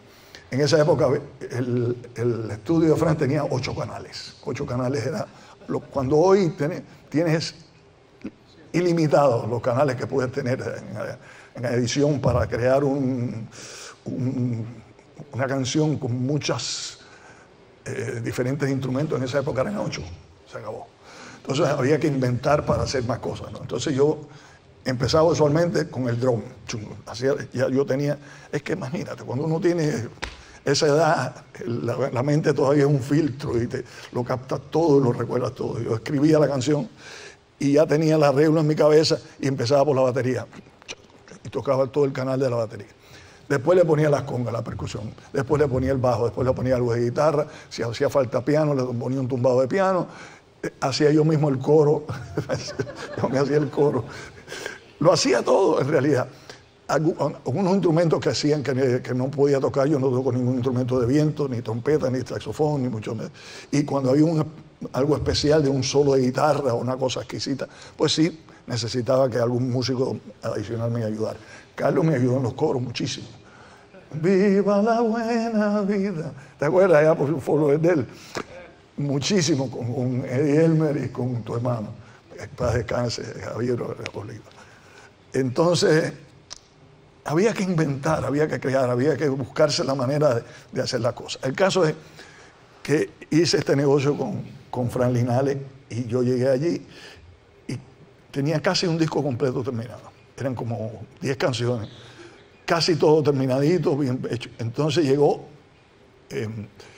En esa época el, el estudio de Fran tenía ocho canales. Ocho canales era... Lo, cuando hoy tenés, tienes ilimitados los canales que puedes tener en, en edición para crear un, un, una canción con muchos eh, diferentes instrumentos, en esa época eran ocho. Se acabó. Entonces había que inventar para hacer más cosas, ¿no? Entonces yo empezaba usualmente con el drum. Hacía, ya yo tenía... Es que imagínate, cuando uno tiene... esa edad, la, la mente todavía es un filtro y te lo captas todo y lo recuerdas todo. Yo escribía la canción y ya tenía el arreglo en mi cabeza y empezaba por la batería. Y tocaba todo el canal de la batería. Después le ponía las congas, la percusión. Después le ponía el bajo, después le ponía algo de guitarra. Si hacía falta piano, le ponía un tumbado de piano. Hacía yo mismo el coro. Yo me hacía el coro. Lo hacía todo en realidad. Algunos instrumentos que hacían que, que no podía tocar, yo no toco ningún instrumento de viento, ni trompeta, ni saxofón, ni mucho menos. Y cuando había un, algo especial de un solo de guitarra o una cosa exquisita, pues sí, necesitaba que algún músico adicional me ayudara. Carlos me ayudó en los coros muchísimo. Viva la buena vida. ¿Te acuerdas? Ya por favor de él. Muchísimo con, con Eddie Elmer y con tu hermano. Paz descanse, Javier Oliva. Entonces... había que inventar, había que crear, había que buscarse la manera de, de hacer las cosas. El caso es que hice este negocio con, con Fran Linales y yo llegué allí y tenía casi un disco completo terminado. Eran como diez canciones, casi todo terminadito, bien hecho. Entonces llegó eh,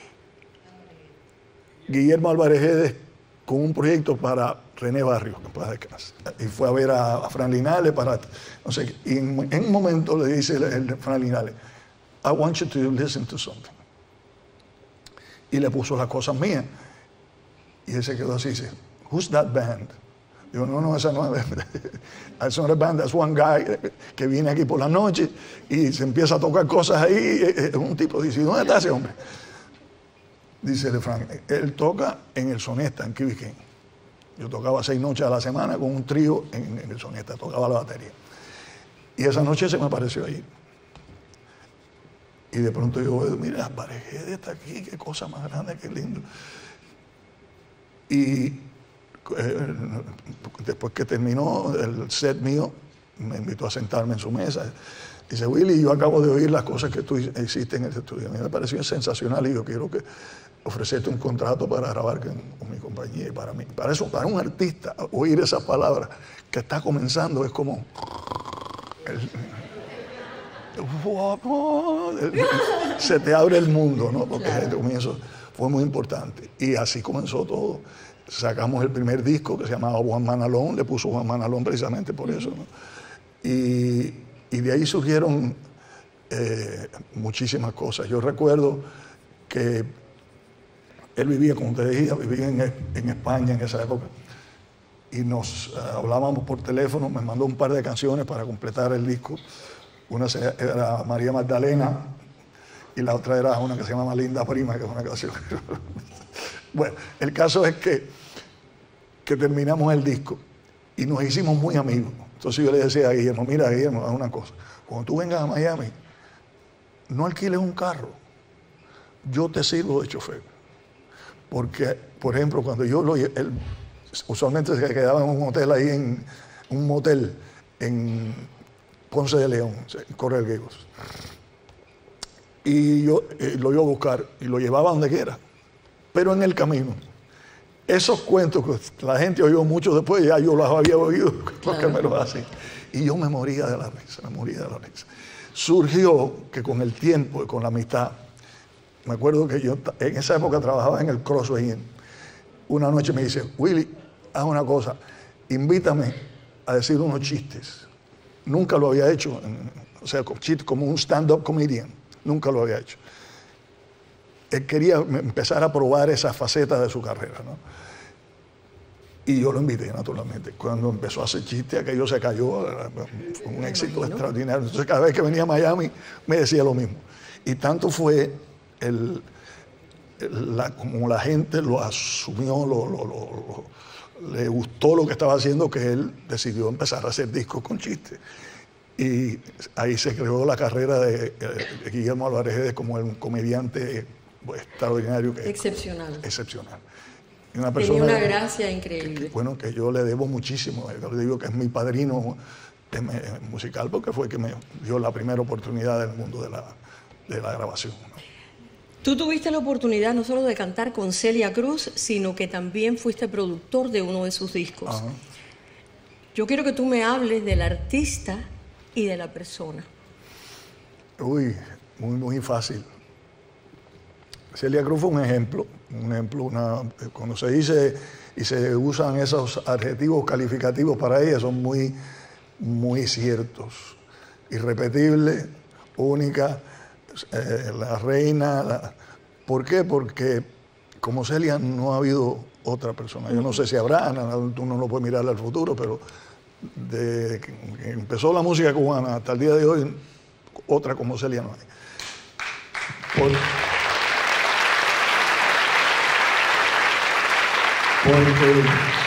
Guillermo Álvarez Guedes con un proyecto para René Barrios, y fue a ver a, a Fran Linales para, no sé, y en, en un momento le dice el, el Fran Linales, I want you to listen to something. Y le puso las cosas mías. Y él se quedó así, dice, who's that band? Digo, no, no, esa no es, that's not a band, that's one guy que viene aquí por la noche y se empieza a tocar cosas ahí. Es un tipo, dice, ¿dónde está ese hombre? Dice Frank, él toca en el Sonesta, en Key King. Yo tocaba seis noches a la semana con un trío en, en el Sonesta, tocaba la batería. Y esa noche se me apareció ahí. Y de pronto yo veo, mira, Álvarez Guedes está aquí, qué cosa más grande, qué lindo. Y eh, después que terminó el set mío, me invitó a sentarme en su mesa. Dice, Willy, yo acabo de oír las cosas que tú hiciste en el estudio. A mí me pareció sensacional y yo quiero que ofrecerte un contrato para grabar con, con mi compañía. Y para mí, para eso, para un artista, oír esas palabras que está comenzando es como... El, el, se te abre el mundo, ¿no? Porque el comienzo fue muy importante. Y así comenzó todo. Sacamos el primer disco que se llamaba One Man Alone, le puso One Man Alone precisamente por eso, ¿no? Y, y de ahí surgieron eh, muchísimas cosas. Yo recuerdo que él vivía, como te decía, vivía en, en España en esa época. Y nos uh, hablábamos por teléfono, me mandó un par de canciones para completar el disco. Una era María Magdalena y la otra era una que se llama Linda Prima, que es una canción. Bueno, el caso es que, que terminamos el disco y nos hicimos muy amigos. Entonces yo le decía a Guillermo, mira Guillermo, haz una cosa. Cuando tú vengas a Miami, no alquiles un carro. Yo te sirvo de chofer. Porque, por ejemplo, cuando yo lo... Él, usualmente se quedaba en un hotel ahí, en un motel en Ponce de León, en Coral Gables. Y yo eh, lo iba a buscar y lo llevaba donde quiera. Pero en el camino, esos cuentos que la gente oyó mucho después, ya yo los había oído porque me los hacen. Y yo me moría de la risa, me moría de la risa. Surgió que con el tiempo y con la amistad, me acuerdo que yo en esa época trabajaba en el Crossway Inn. Una noche me dice, Willy, haz una cosa, invítame a decir unos chistes. Nunca lo había hecho, o sea, como un stand-up comedian, nunca lo había hecho. Él quería empezar a probar esa faceta de su carrera, ¿no? Y yo lo invité, naturalmente. Cuando empezó a hacer chistes, aquello se cayó, fue un éxito extraordinario. Entonces, cada vez que venía a Miami, me decía lo mismo. Y tanto fue el, el, la, como la gente lo asumió, lo, lo, lo, lo, le gustó lo que estaba haciendo, que él decidió empezar a hacer discos con chistes. Y ahí se creó la carrera de, de Guillermo Álvarez como un comediante pues, extraordinario. Que, excepcional. Excepcional. Y una persona, tenía una gracia increíble. Que, bueno, que yo le debo muchísimo. Yo le digo que es mi padrino musical porque fue el que me dio la primera oportunidad del mundo de la, de la grabación, ¿no? Tú tuviste la oportunidad no solo de cantar con Celia Cruz, sino que también fuiste productor de uno de sus discos. Ajá. Yo quiero que tú me hables del artista y de la persona. Uy, muy, muy fácil. Celia Cruz fue un ejemplo, un ejemplo, una, cuando se dice y se usan esos adjetivos calificativos para ella, son muy, muy ciertos. Irrepetible, única, eh, la reina. La, ¿Por qué? Porque como Celia no ha habido otra persona. Yo no sé si habrá, tú no lo puedes mirar al futuro, pero desde que empezó la música cubana hasta el día de hoy, otra como Celia no hay. Por, porque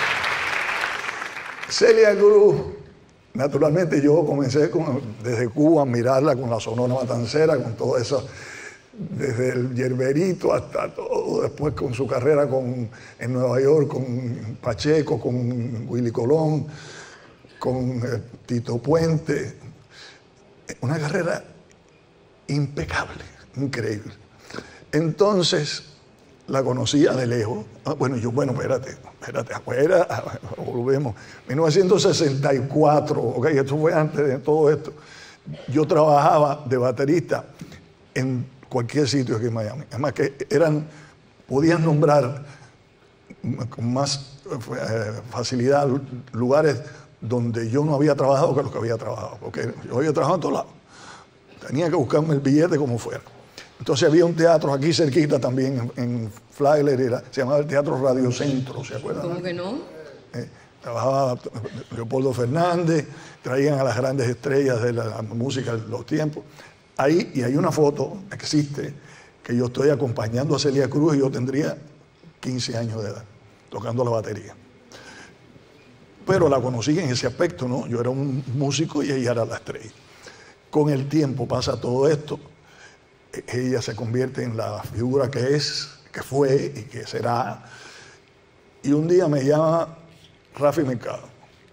Celia Cruz, naturalmente yo comencé con, desde Cuba a mirarla con la Sonora Matancera, con todo eso, desde el Yerberito hasta todo, después con su carrera con, en Nueva York, con Pacheco, con Willy Colón, con eh, Tito Puente. Una carrera impecable, increíble. Entonces la conocía de lejos. Ah, bueno, yo, bueno, espérate, espérate, afuera, volvemos. mil novecientos sesenta y cuatro, ok, esto fue antes de todo esto. Yo trabajaba de baterista en cualquier sitio aquí en Miami. Además que eran, podías nombrar con más eh, facilidad lugares donde yo no había trabajado que los que había trabajado, porque yo había trabajado en todos lados. Tenía que buscarme el billete como fuera. Entonces había un teatro aquí cerquita también, en, en Flagler, era, se llamaba el Teatro Radio Centro, ¿se acuerdan? ¿Cómo que no? Eh, trabajaba Leopoldo Fernández, traían a las grandes estrellas de la, la música de los tiempos. Ahí, y hay una foto, existe, que yo estoy acompañando a Celia Cruz y yo tendría quince años de edad, tocando la batería. Pero la conocí en ese aspecto, ¿no? Yo era un músico y ella era la estrella. Con el tiempo pasa todo esto, ella se convierte en la figura que es, que fue y que será. Y un día me llama Rafi Mercado.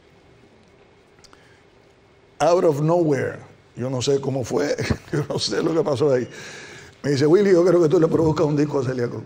Out of nowhere, yo no sé cómo fue, yo no sé lo que pasó ahí. Me dice, Willy, yo creo que tú le produzcas un disco a Celia Cruz.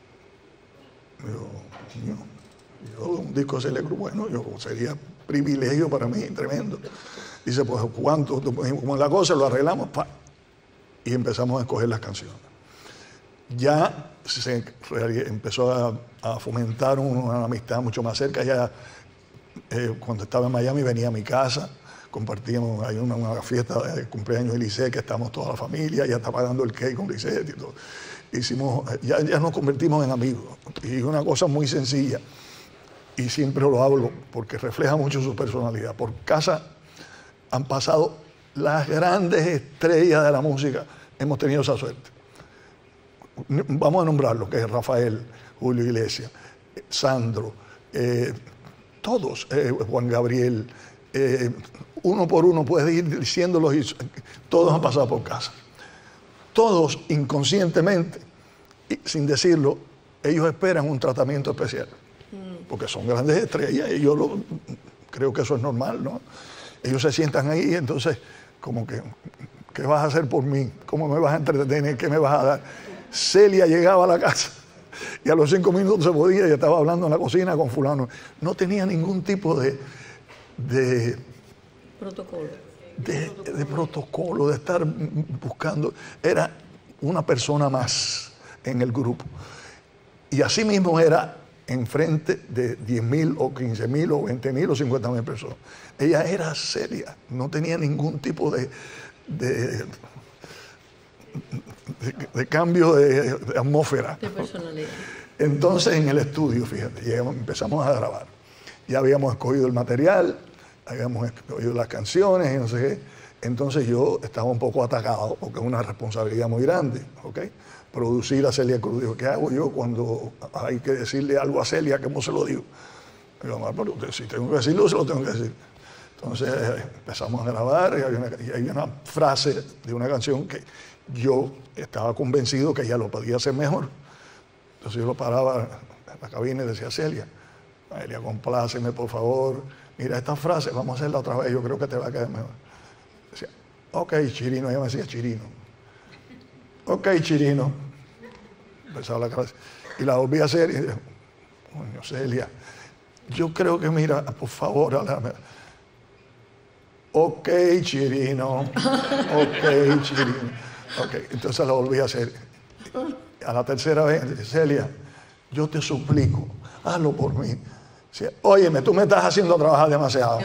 Yo, no. Yo, un disco de Celia Cruz, bueno, yo, sería privilegio para mí, tremendo. Dice, pues, ¿cuánto? Como la cosa, lo arreglamos, pa. Y empezamos a escoger las canciones. Ya se empezó a, a fomentar una amistad mucho más cerca. Ya eh, cuando estaba en Miami venía a mi casa, compartíamos, hay una, una fiesta de cumpleaños de Lisette, que estamos toda la familia, ya está pagando el cake con Lisette y todo. Hicimos, ya, ya nos convertimos en amigos. Y una cosa muy sencilla, y siempre lo hablo porque refleja mucho su personalidad. Por casa han pasado las grandes estrellas de la música, hemos tenido esa suerte. Vamos a nombrarlo, que es Rafael, Julio Iglesias, Sandro, eh, todos, eh, Juan Gabriel, eh, uno por uno puedes ir diciéndolos y todos han pasado por casa. Todos inconscientemente, y sin decirlo, ellos esperan un tratamiento especial, porque son grandes estrellas y yo lo, creo que eso es normal, ¿no? Ellos se sientan ahí y entonces, como que, ¿qué vas a hacer por mí? ¿Cómo me vas a entretener? ¿Qué me vas a dar? Celia llegaba a la casa y a los cinco minutos se podía y estaba hablando en la cocina con fulano. No tenía ningún tipo de... de protocolo. De, de protocolo, de estar buscando. Era una persona más en el grupo. Y así mismo era enfrente de diez mil o quince mil o veinte mil o cincuenta mil personas. Ella era seria, no tenía ningún tipo de, de, de, de cambio de, de atmósfera. De personalidad. Entonces en el estudio, fíjate, llegamos, empezamos a grabar. Ya habíamos escogido el material, habíamos escogido las canciones y no sé qué. Entonces yo estaba un poco atacado porque es una responsabilidad muy grande, ¿ok? Producir a Celia Cruz. Digo, ¿qué hago yo cuando hay que decirle algo a Celia? ¿Cómo se lo digo? Digo, pero si tengo que decirlo, se lo tengo que decir. Entonces eh, empezamos a grabar y hay, una, y hay una frase de una canción que yo estaba convencido que ella lo podía hacer mejor. Entonces yo lo paraba en la cabina y decía, Celia, Celia, compláceme por favor, mira esta frase, vamos a hacerla otra vez, yo creo que te va a quedar mejor. Decía, ok, Chirino, ella me decía Chirino. Ok, Chirino. Empezaba la frase. Y la volví a hacer y dije, coño, Celia, yo creo que mira, por favor, háblame. Ok, Chirino. Ok, Chirino. Ok, entonces la volví a hacer. A la tercera vez, dice, Celia, yo te suplico, hazlo por mí. Dice, óyeme, tú me estás haciendo trabajar demasiado.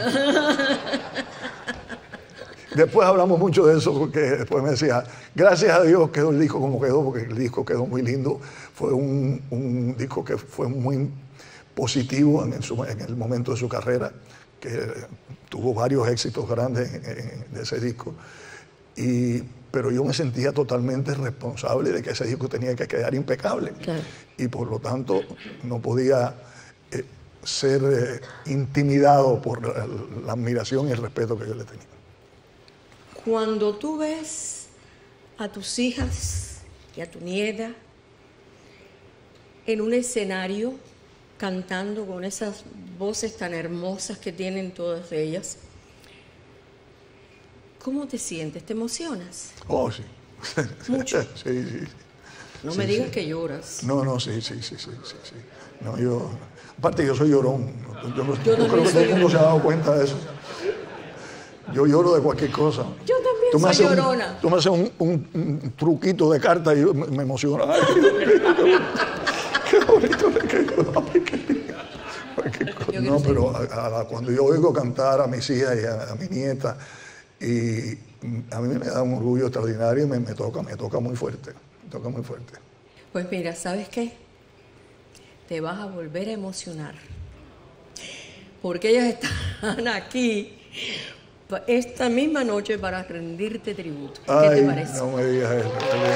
Después hablamos mucho de eso, porque después me decía, gracias a Dios quedó el disco como quedó, porque el disco quedó muy lindo. Fue un, un disco que fue muy positivo en el, en el momento de su carrera, que tuvo varios éxitos grandes en, en, de ese disco. Y, pero yo me sentía totalmente responsable de que ese disco tenía que quedar impecable. Claro. Y por lo tanto no podía eh, ser eh, intimidado por la, la admiración y el respeto que yo le tenía. Cuando tú ves a tus hijas y a tu nieta en un escenario cantando con esas voces tan hermosas que tienen todas ellas, ¿cómo te sientes? ¿Te emocionas? Oh, sí. ¿Mucho? Sí, sí. No sí, me digas sí. que lloras. No, no, sí, sí, sí, sí, sí, sí. No, yo, aparte yo soy llorón. Yo, no, yo yo creo que todo el mundo se ha dado cuenta de eso. Yo lloro de cualquier cosa. Yo también tú me soy haces llorona. Un, tú me haces un, un, un truquito de carta y yo me, me emociono. Ay, qué bonito le quedó. No, pero a, a, cuando yo oigo cantar a mis hijas y a, a mi nieta, y a mí me da un orgullo extraordinario y me, me toca, me toca muy fuerte. Me toca muy fuerte. Pues mira, ¿sabes qué? Te vas a volver a emocionar. Porque ellas están aquí esta misma noche para rendirte tributo. ¿Qué Ay, te parece? No me digas eso.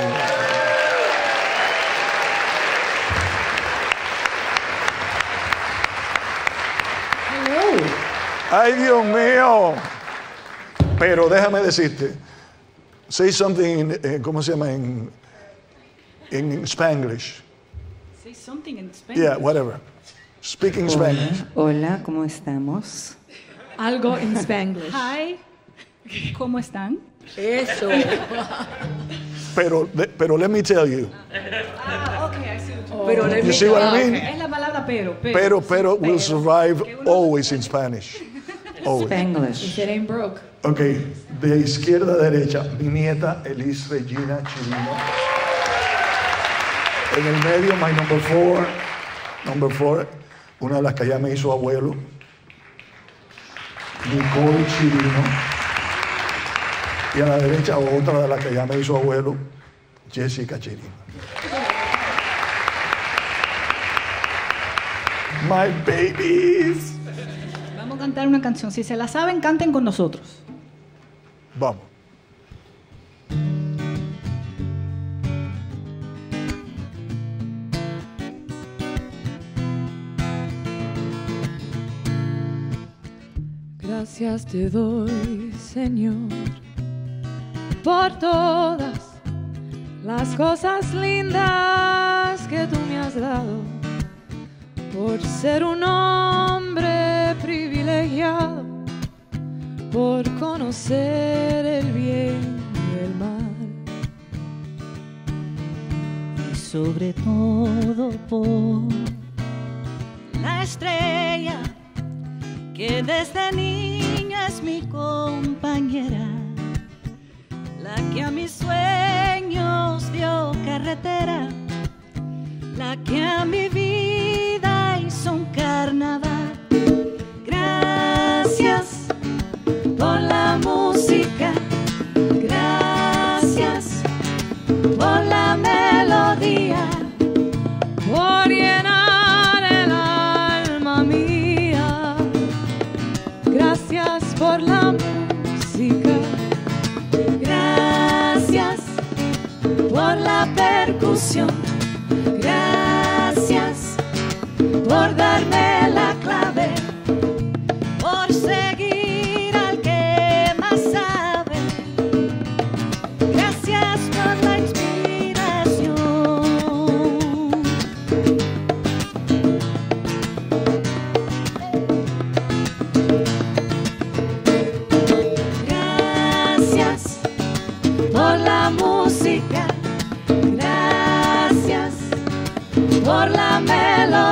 Hello. Ay, Dios mío. Pero déjame decirte, say something in, eh, ¿cómo se llama? En, en Spanglish. Say something in Spanish. Yeah, whatever. Speaking Spanish. Hola, ¿cómo estamos? Algo en Spanglish. Hi, ¿cómo están? Eso. Pero, pero let me tell you. Ah, ok, I see what you Pero let You me- see what I ah, mean? okay. Es la palabra pero, pero. Pero, pero will pero. survive Que uno- always in Spanish. Always. Spanglish. It ain't broke. Ok, de izquierda a derecha, mi nieta Elis Regina Chirino. En el medio, my number four, number four, una de las que ya me hizo abuelo, Nicole Chirino. Y a la derecha, otra de las que ya me hizo abuelo, Jessica Chirino. My babies. Vamos a cantar una canción. Si se la saben, canten con nosotros. Vamos. Gracias te doy, Señor, por todas las cosas lindas que tú me has dado, por ser un hombre privilegiado, por conocer el bien y el mal, y sobre todo por la estrella que desde niña es mi compañera, la que a mis sueños dio carretera, la que a mi vida hizo un carnaval. Gracias por la música, gracias por la melodía, por llenar el alma mía. Gracias por la música, gracias por la percusión, gracias por darme la clave, por seguir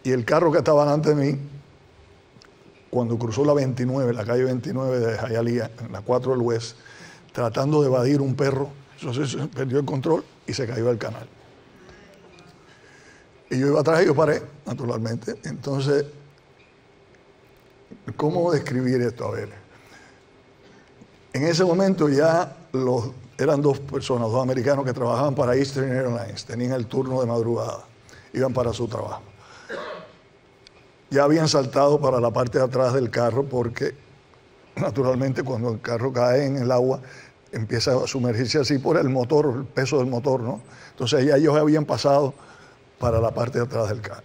Y el carro que estaba delante de mí, cuando cruzó la veintinueve, la calle veintinueve de Hialeah, en la cuatro del West, tratando de evadir un perro, entonces perdió el control y se cayó al canal. Y yo iba atrás y yo paré, naturalmente. Entonces, ¿cómo describir esto? A ver. En ese momento ya los, eran dos personas, dos americanos que trabajaban para Eastern Airlines, tenían el turno de madrugada, iban para su trabajo. Ya habían saltado para la parte de atrás del carro porque, naturalmente, cuando el carro cae en el agua, empieza a sumergirse así por el motor, el peso del motor, ¿no? Entonces ya ellos habían pasado para la parte de atrás del carro.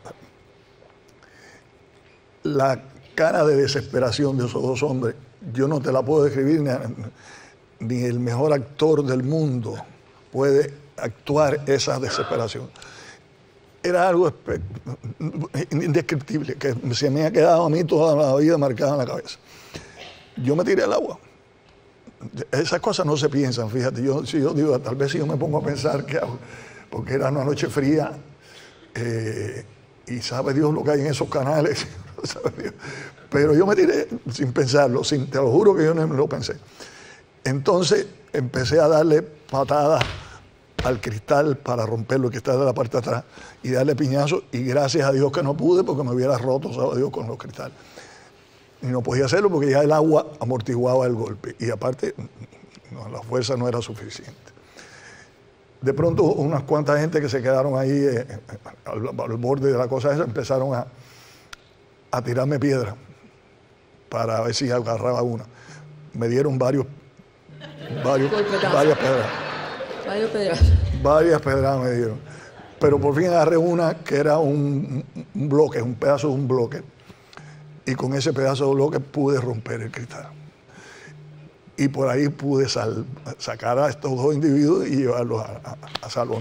La cara de desesperación de esos dos hombres, yo no te la puedo describir, ni, ni el mejor actor del mundo puede actuar esa desesperación. Era algo indescriptible, que se me ha quedado a mí toda la vida marcada en la cabeza. Yo me tiré al agua. Esas cosas no se piensan, fíjate. Yo, si yo digo, tal vez si yo me pongo a pensar qué hago, porque era una noche fría, eh, y sabe Dios lo que hay en esos canales, sabe Dios. Pero yo me tiré sin pensarlo, sin, te lo juro que yo no me lo pensé. Entonces empecé a darle patadas al cristal para romperlo, que está de la parte de atrás, y darle piñazos, y gracias a Dios que no pude porque me hubiera roto, sabe Dios, con los cristales. Y no podía hacerlo porque ya el agua amortiguaba el golpe, y aparte no, la fuerza no era suficiente. De pronto unas cuantas gente que se quedaron ahí eh, al, al borde de la cosa esa empezaron a, a tirarme piedras para ver si agarraba una. Me dieron varios, varios varias pedradas. Varios pedradas. Varias pedradas me dieron. Pero por fin agarré una que era un, un bloque, un pedazo de un bloque. Y con ese pedazo de bloque pude romper el cristal. Y por ahí pude sal, sacar a estos dos individuos y llevarlos a, a, a salón.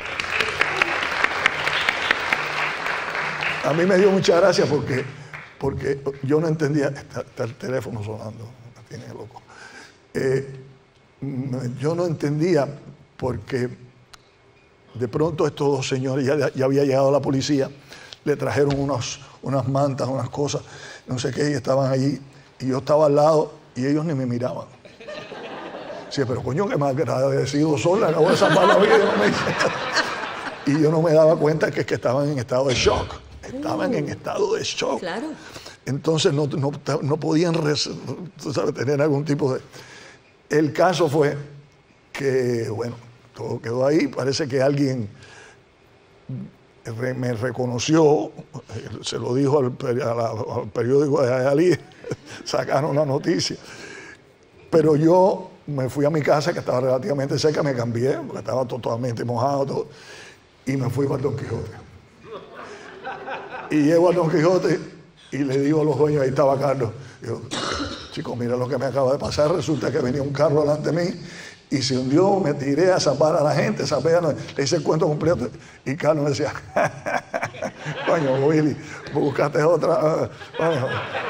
A mí me dio mucha gracia porque, porque yo no entendía, está, está el teléfono sonando, me tiene loco. Eh, yo no entendía porque de pronto estos dos señores, ya, ya había llegado la policía, le trajeron unos, unas mantas, unas cosas, no sé qué, y estaban allí, y yo estaba al lado y ellos ni me miraban. Sí, pero coño, que más agradecido son, le acabo de salvar la vida y no me dice nada. Y yo no me daba cuenta que, que estaban en estado de shock. Estaban en estado de shock. Claro. Entonces no, no, no podían res, tú sabes, tener algún tipo de... El caso fue que, bueno, todo quedó ahí. Parece que alguien me reconoció, se lo dijo al, al periódico de Hialeah, sacaron la noticia. Pero yo me fui a mi casa, que estaba relativamente cerca, me cambié, porque estaba totalmente mojado, todo, y me fui para el Don Quijote. Y llego al Don Quijote y le digo a los dueños, ahí estaba Carlos, digo, chicos, mira lo que me acaba de pasar, resulta que venía un carro delante de mí y se hundió, me tiré a zapar a la gente, zapé a la, le hice el cuento completo, y Carlos me decía, coño, Willy, buscaste otra, bueno,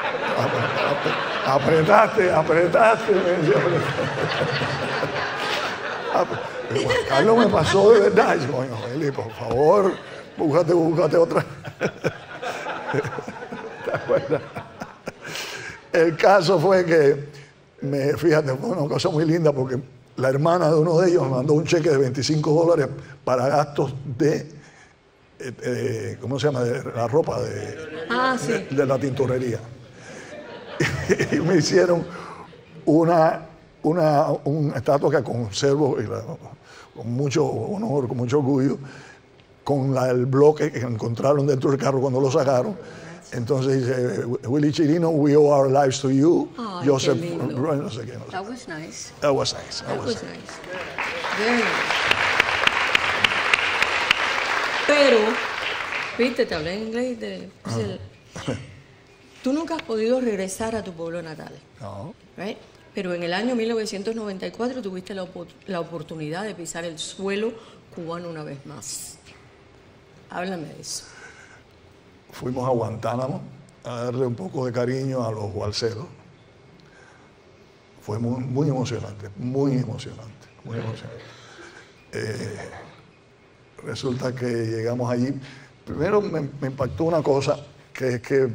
apretaste, apretaste, me decía, apretaste. Carlos me pasó de verdad, y yo, coño, Willy, por favor, búscate, búscate otra. ¿Te acuerdas? El caso fue que, me, fíjate, fue una cosa muy linda porque la hermana de uno de ellos me mandó un cheque de veinticinco dólares para gastos de, eh, eh, ¿cómo se llama? De la ropa, de, ah, sí. de, de la tintorería. Y me hicieron una, una, una estatua que conservo y la, con mucho honor, con mucho orgullo, con la, el bloque que encontraron dentro del carro cuando lo sacaron. Entonces dice, Willy Chirino, we owe our lives to you. Ay, Joseph, qué lindo. no sé qué. No sé. That was nice. That was nice. That, That was was nice. nice. Very nice. Pero, viste, te hablé en inglés. De, Ah. tú nunca has podido regresar a tu pueblo natal. No. Right? Pero en el año mil novecientos noventa y cuatro tuviste la, op la oportunidad de pisar el suelo cubano una vez más. Háblame de eso. Fuimos a Guantánamo a darle un poco de cariño a los balseros. Fue muy, muy emocionante, muy emocionante, muy emocionante. Eh, resulta que llegamos allí, primero me, me impactó una cosa, que es que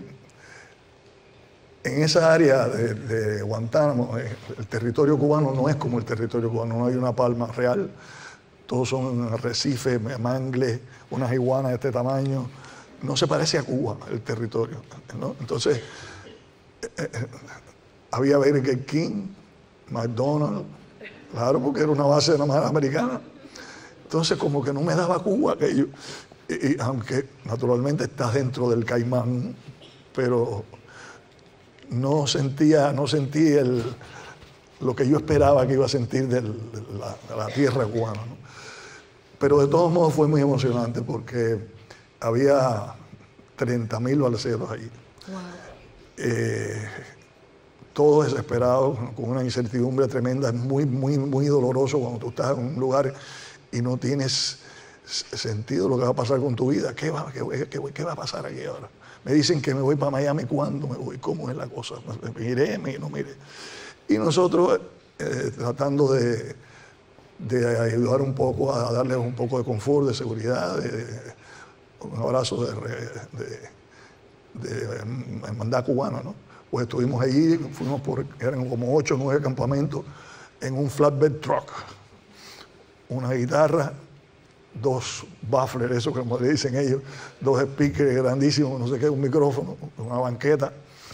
en esa área de, de Guantánamo, el territorio cubano no es como el territorio cubano, no hay una palma real, todos son arrecifes, mangles, unas iguanas de este tamaño, no se parece a Cuba el territorio, ¿no? Entonces, eh, eh, había Burger King, McDonald's, claro, porque era una base de la mar americana. Entonces, como que no me daba Cuba aquello. Y, y, aunque naturalmente estás dentro del Caimán, pero no sentía, no sentí el, lo que yo esperaba que iba a sentir del, de, la, de la tierra cubana, ¿no? Pero de todos modos fue muy emocionante porque había treinta mil balseros allí. Wow. Eh, todos desesperados, con una incertidumbre tremenda. Es muy, muy, muy doloroso cuando tú estás en un lugar y no tienes sentido lo que va a pasar con tu vida. ¿Qué va, qué, qué, qué va a pasar aquí ahora? Me dicen que me voy para Miami. ¿Cuándo me voy? ¿Cómo es la cosa? ¿Me iré? ¿Me no miré? Y nosotros eh, tratando de, de ayudar un poco, a darles un poco de confort, de seguridad, de, de, un abrazo de, de, de, de hermandad cubana, ¿no? Pues estuvimos allí, fuimos por, eran como ocho o nueve campamentos en un flatbed truck, una guitarra, dos bafflers, eso como le dicen ellos, dos speakers grandísimos, no sé qué, un micrófono, una banqueta.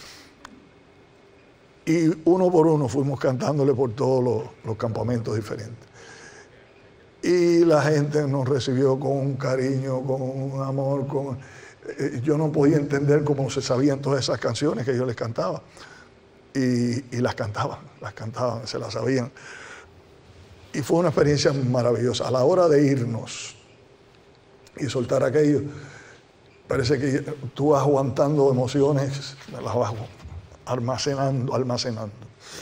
Y uno por uno fuimos cantándole por todos los, los campamentos diferentes. Y la gente nos recibió con un cariño, con un amor, con... Eh, yo no podía entender cómo se sabían todas esas canciones que yo les cantaba. Y, y las cantaban, las cantaban, se las sabían. Y fue una experiencia maravillosa. A la hora de irnos y soltar aquello, parece que tú vas aguantando emociones, las vas almacenando, almacenando.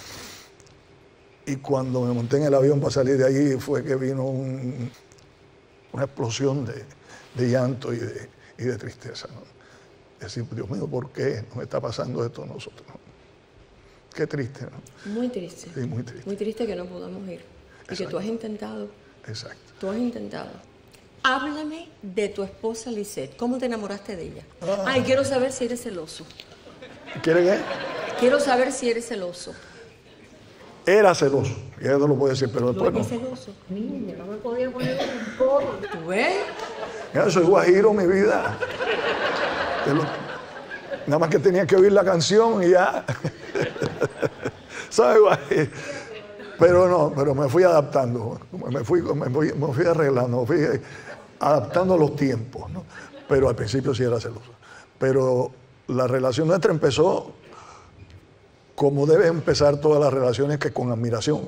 Y cuando me monté en el avión para salir de allí fue que vino un, una explosión de, de llanto y de, y de tristeza, ¿no? Decir, Dios mío, ¿por qué nos está pasando esto a nosotros? ¿No? Qué triste, ¿no? Muy triste. Sí, muy triste. Muy triste que no podamos ir. Y que tú has intentado. Exacto. Tú has intentado. Háblame de tu esposa Lisette. ¿Cómo te enamoraste de ella? Ah. Ay, quiero saber si eres celoso. ¿Quiere qué? Quiero saber si eres celoso. Era celoso, y ella no lo puede decir, pero después no. no. ¿Es celoso? Niña, no me podía poner un poco. ¿Tú ves? Mira, soy guajiro, mi vida. Lo, nada más que tenía que oír la canción y ya. ¿Sabes, guajiro? Pero no, pero me fui adaptando, me fui, me fui, me fui arreglando, me fui adaptando a los tiempos, ¿no? Pero al principio sí era celoso. Pero la relación nuestra empezó como debe empezar todas las relaciones, que con admiración.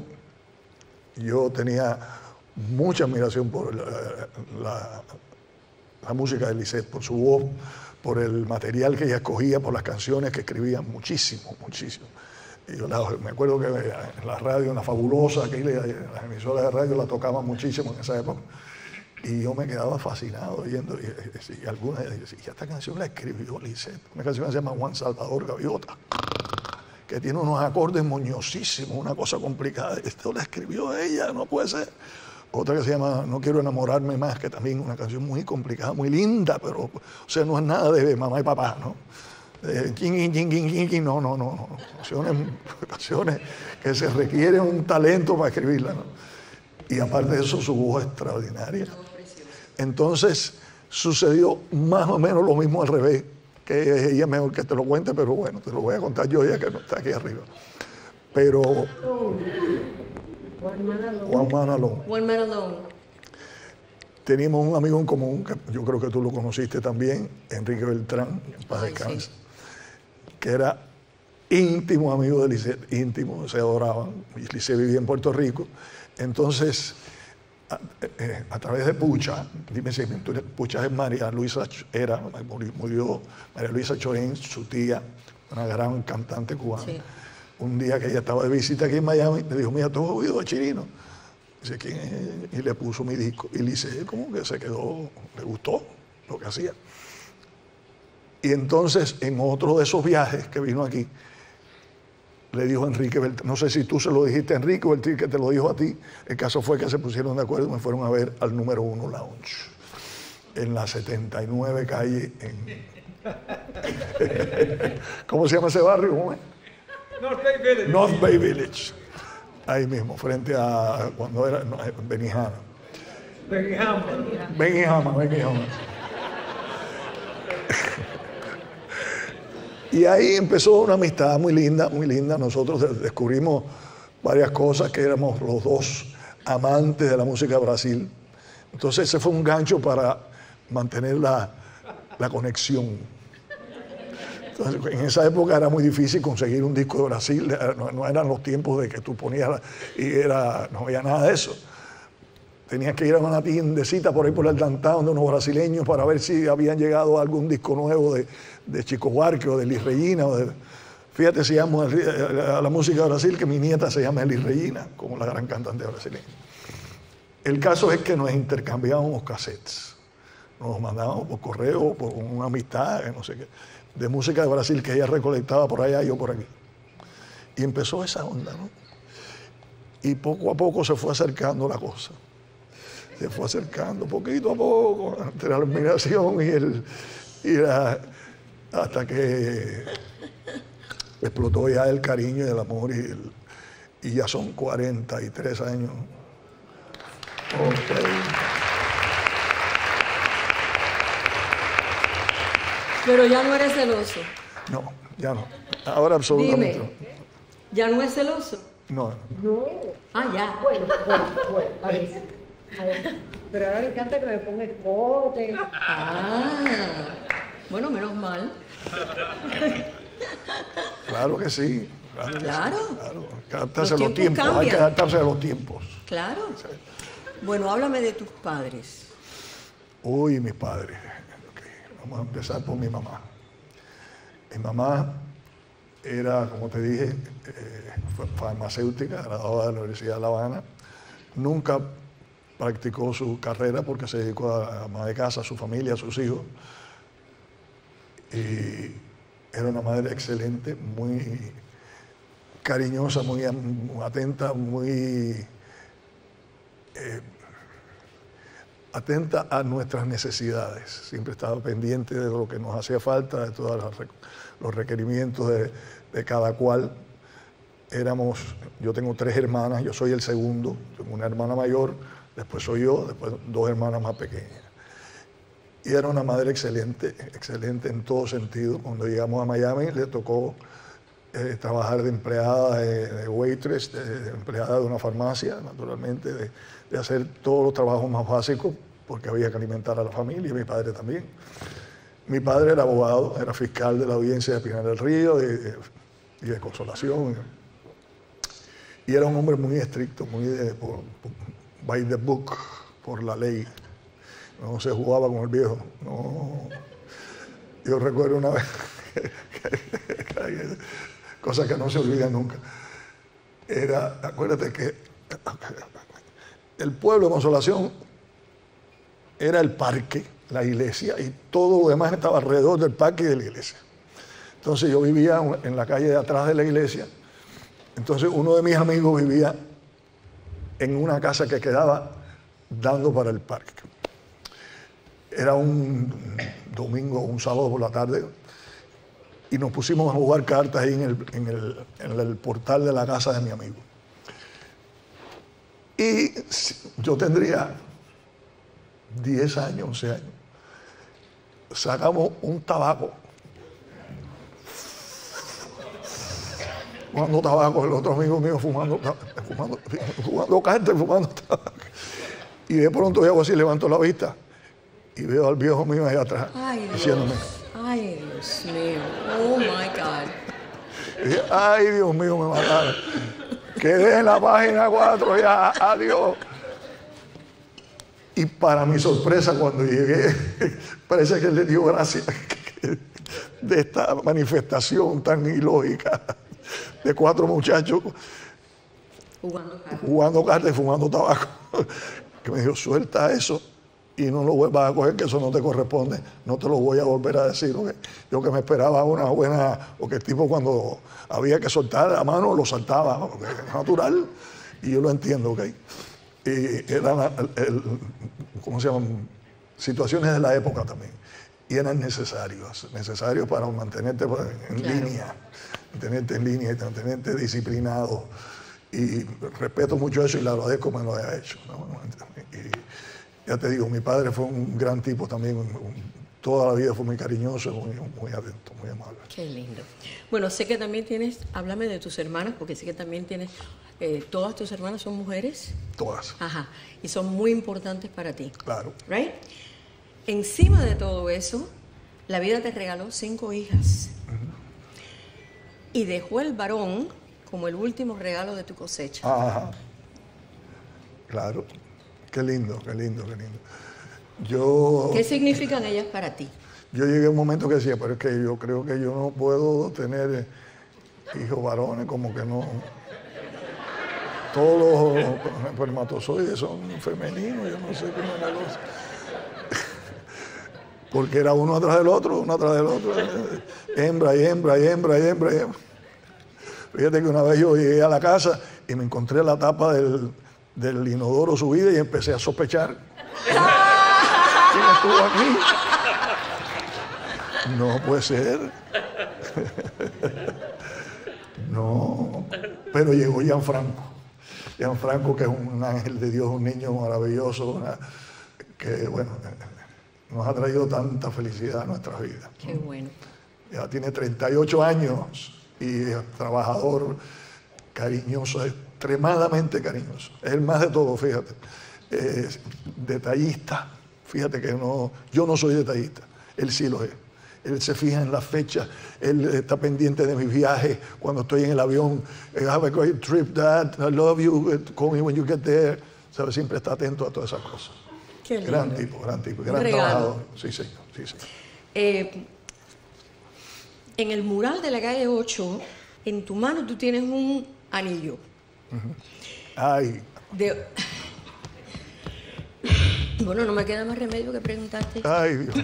Yo tenía mucha admiración por la, la, la música de Lisette, por su voz, por el material que ella escogía, por las canciones que escribía, muchísimo, muchísimo. Y yo la, me acuerdo que en la radio, en la Fabulosa, aquí las emisoras de radio la tocaban muchísimo en esa época. Y yo me quedaba fascinado oyendo. Y, y, y algunas decían, esta canción la escribió Lisette. Una canción que se llama Juan Salvador Gaviota, que tiene unos acordes moñosísimos, una cosa complicada. Esto la escribió ella, no puede ser. Otra que se llama No quiero enamorarme más, que también es una canción muy complicada, muy linda, pero o sea, no es nada de mamá y papá, ¿no? Eh, no, no, no, no. Canciones, canciones que se requiere un talento para escribirlas, ¿no? Y aparte de eso, su voz extraordinaria. Entonces, sucedió más o menos lo mismo al revés, que ella es mejor que te lo cuente, pero bueno, te lo voy a contar yo, ya que no está aquí arriba. Pero One Man Alone. One Man Alone. Teníamos un amigo en común, que yo creo que tú lo conociste también, Enrique Beltrán, en paz descanse, sí, que era íntimo amigo de Lisette, íntimo, se adoraban. Y Lisette vivía en Puerto Rico. Entonces, a, eh, a través de Pucha, dime si Pucha es María Luisa, era, murió María Luisa Choén, su tía, una gran cantante cubana. Sí. Un día que ella estaba de visita aquí en Miami, me dijo, mira, ¿tú has oído a Chirino? Dice, ¿quién es? Y le puso mi disco. Y Lisette como que se quedó, le gustó lo que hacía. Y entonces, en otro de esos viajes que vino aquí, le dijo a Enrique Beltrán, no sé si tú se lo dijiste a Enrique o Enrique te lo dijo a ti, el caso fue que se pusieron de acuerdo y me fueron a ver al número uno lounge. en la setenta y nueve calle, en... ¿Cómo se llama ese barrio? ¿Cómo es? North Bay Village. North Bay Village. Ahí mismo, frente a cuando era no, Benihana. Benihama. Benihama, Benihama. Y ahí empezó una amistad muy linda, muy linda. Nosotros descubrimos varias cosas, que éramos los dos amantes de la música de Brasil. Entonces ese fue un gancho para mantener la, la conexión. Entonces, en esa época era muy difícil conseguir un disco de Brasil, no, no eran los tiempos de que tú ponías y era, no había nada de eso. Tenías que ir a una tiendecita por ahí por el downtown de unos brasileños para ver si habían llegado algún disco nuevo de, de Chico Buarque o de Elis Regina. O de, fíjate, si llamo a la música de Brasil, que mi nieta se llama Elis Regina, como la gran cantante brasileña. El caso es que nos intercambiábamos cassettes. Nos mandábamos por correo, por una amistad, no sé qué, de música de Brasil que ella recolectaba por allá y yo por aquí. Y empezó esa onda, ¿no? Y poco a poco se fue acercando la cosa. Se fue acercando poquito a poco, entre la admiración y el... Y la, hasta que explotó ya el cariño y el amor y, el, y ya son cuarenta y tres años. Okay. Pero ya no eres celoso. No, ya no. Ahora absolutamente Dime, ¿ya no es celoso? no. No. No. Ah, ya. Bueno, bueno, bueno, a ver, a ver. Pero ahora me encanta que me ponga el cote. Ah, bueno, menos mal. Claro que sí. Claro. Que Claro. sí, claro. Hay que adaptarse Los a los tiempos tiempos. Hay que cambian. adaptarse a los tiempos. Claro. Bueno, háblame de tus padres. Uy, mis padres. Okay. Vamos a empezar por mi mamá. Mi mamá era, como te dije, eh, farmacéutica, graduada de la Universidad de La Habana. Nunca practicó su carrera porque se dedicó a ama de casa, a su familia, a sus hijos. Y era una madre excelente, muy cariñosa, muy atenta, muy eh, atenta a nuestras necesidades. Siempre estaba pendiente de lo que nos hacía falta, de todos los requerimientos de, de cada cual. Éramos, yo tengo tres hermanas, yo soy el segundo, tengo una hermana mayor, después soy yo, después dos hermanas más pequeñas. Y era una madre excelente, excelente en todo sentido. Cuando llegamos a Miami le tocó eh, trabajar de empleada, de, de waitress, de, de empleada de una farmacia, naturalmente, de, de hacer todos los trabajos más básicos, porque había que alimentar a la familia, y mi padre también. Mi padre era abogado, era fiscal de la audiencia de Pinar del Río y de, y de Consolación. Y era un hombre muy estricto, muy de, por, por, by the book, por la ley. No se jugaba con el viejo. No. Yo recuerdo una vez, cosas que no se olvidan nunca. Era, acuérdate que el pueblo de Consolación era el parque, la iglesia, y todo lo demás estaba alrededor del parque y de la iglesia. Entonces yo vivía en la calle de atrás de la iglesia. Entonces uno de mis amigos vivía en una casa que quedaba dando para el parque. Era un domingo o un sábado por la tarde y nos pusimos a jugar cartas ahí en el, en, el, en el portal de la casa de mi amigo. Y yo tendría diez años, once años. Sacamos un tabaco. Fumando tabaco, el otro amigo mío fumando, fumando, fumando cartas y fumando tabaco. Y de pronto yo hago así, levanto la vista y veo al viejo mío allá atrás. Ay, diciéndome. Dios. Ay, Dios mío. Oh, my God. Y dije, ay, Dios mío, me mataron. Quedé en la página cuatro ya, adiós. Y para mi sorpresa, cuando llegué, parece que él le dio gracias de esta manifestación tan ilógica de cuatro muchachos Jugando cartas. jugando cartas y fumando tabaco. Que me dijo, suelta eso y no lo vuelvas a coger, que eso no te corresponde, no te lo voy a volver a decir. ¿Okay? Yo que me esperaba una buena, porque el tipo cuando había que soltar la mano lo saltaba, porque es natural, y yo lo entiendo, ¿ok? Y era el, el ¿cómo se llama? situaciones de la época también. Y eran necesarios, necesarios para mantenerte en Claro. línea, mantenerte en línea y mantenerte disciplinado. Y respeto mucho eso y le agradezco que me lo haya hecho, ¿no? Y ya te digo, mi padre fue un gran tipo también, un- un- toda la vida fue muy cariñoso, muy, muy atento, muy amable. Qué lindo. Bueno, sé que también tienes, háblame de tus hermanas, porque sé que también tienes, eh, todas tus hermanas son mujeres. Todas, Ajá. Y son muy importantes para ti. claro. Right? Encima de todo eso, la vida te regaló cinco hijas. Y dejó el varón como el último regalo de tu cosecha. Ajá. Claro. Qué lindo, qué lindo, qué lindo. Yo, ¿Qué significan ellas para ti? yo llegué a un momento que decía, pero es que yo creo que yo no puedo tener eh, hijos varones, como que no. Todos los espermatozoides son femeninos, yo no sé cómo es la cosa. Porque era uno atrás del otro, uno atrás del otro. Hembra y hembra y hembra y hembra y hembra. Fíjate que una vez yo llegué a la casa y me encontré la tapa del, del inodoro subida y empecé a sospechar. ¿Quién estuvo aquí? No puede ser. No. Pero llegó Gianfranco. Gianfranco, que es un ángel de Dios, un niño maravilloso, una- que bueno, nos ha traído tanta felicidad a nuestras vidas. Qué bueno. Ya tiene treinta y ocho años y es trabajador, cariñoso, extremadamente cariñoso. Es el más de todo, fíjate. Es detallista. Fíjate que no, yo no soy detallista, él sí lo es. Él se fija en las fechas, él está pendiente de mis viajes cuando estoy en el avión. Have a great trip, Dad. I love you. Call me when you get there. ¿Sabe? Siempre está atento a todas esas cosas. Qué lindo. Gran tipo, gran tipo, gran regalo. trabajador. Sí, señor. Sí, señor. Eh, en el mural de la calle ocho, en tu mano tú tienes un anillo. Ay, De... Bueno, no me queda más remedio que preguntarte. ay, Dios.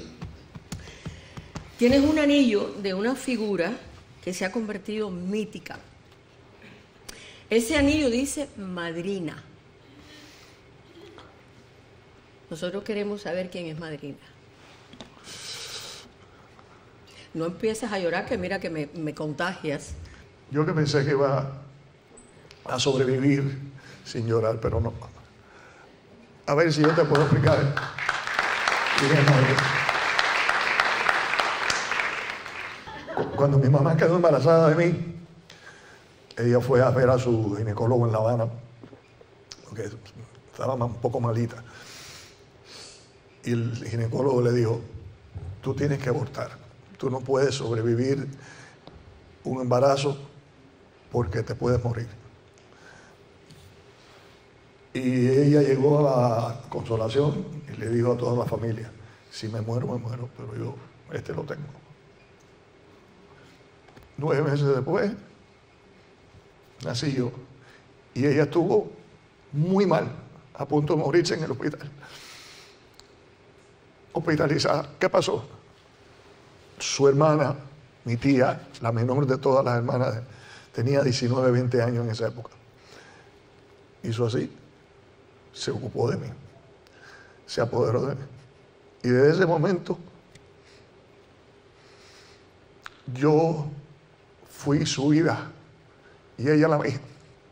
Tienes un anillo de una figura que se ha convertido mítica. Ese anillo dice madrina. Nosotros queremos saber quién es madrina. No empieces a llorar, que mira que me, me contagias. Yo que pensé que iba a sobrevivir sin llorar, pero no. A ver si yo te puedo explicar. quién es Madrid. Cuando mi mamá quedó embarazada de mí, ella fue a ver a su ginecólogo en La Habana, porque estaba un poco malita. Y el ginecólogo le dijo, tú tienes que abortar, tú no puedes sobrevivir un embarazo porque te puedes morir. Y ella llegó a la Consolación y le dijo a toda la familia, si me muero, me muero, pero yo este lo tengo. Nueve meses después, nací yo. Y ella estuvo muy mal, a punto de morirse en el hospital. Hospitalizada. ¿Qué pasó? Su hermana, mi tía, la menor de todas las hermanas, tenía diecinueve, veinte años en esa época. Hizo así, se ocupó de mí, se apoderó de mí. Y desde ese momento, yo fui su hija y ella la mía.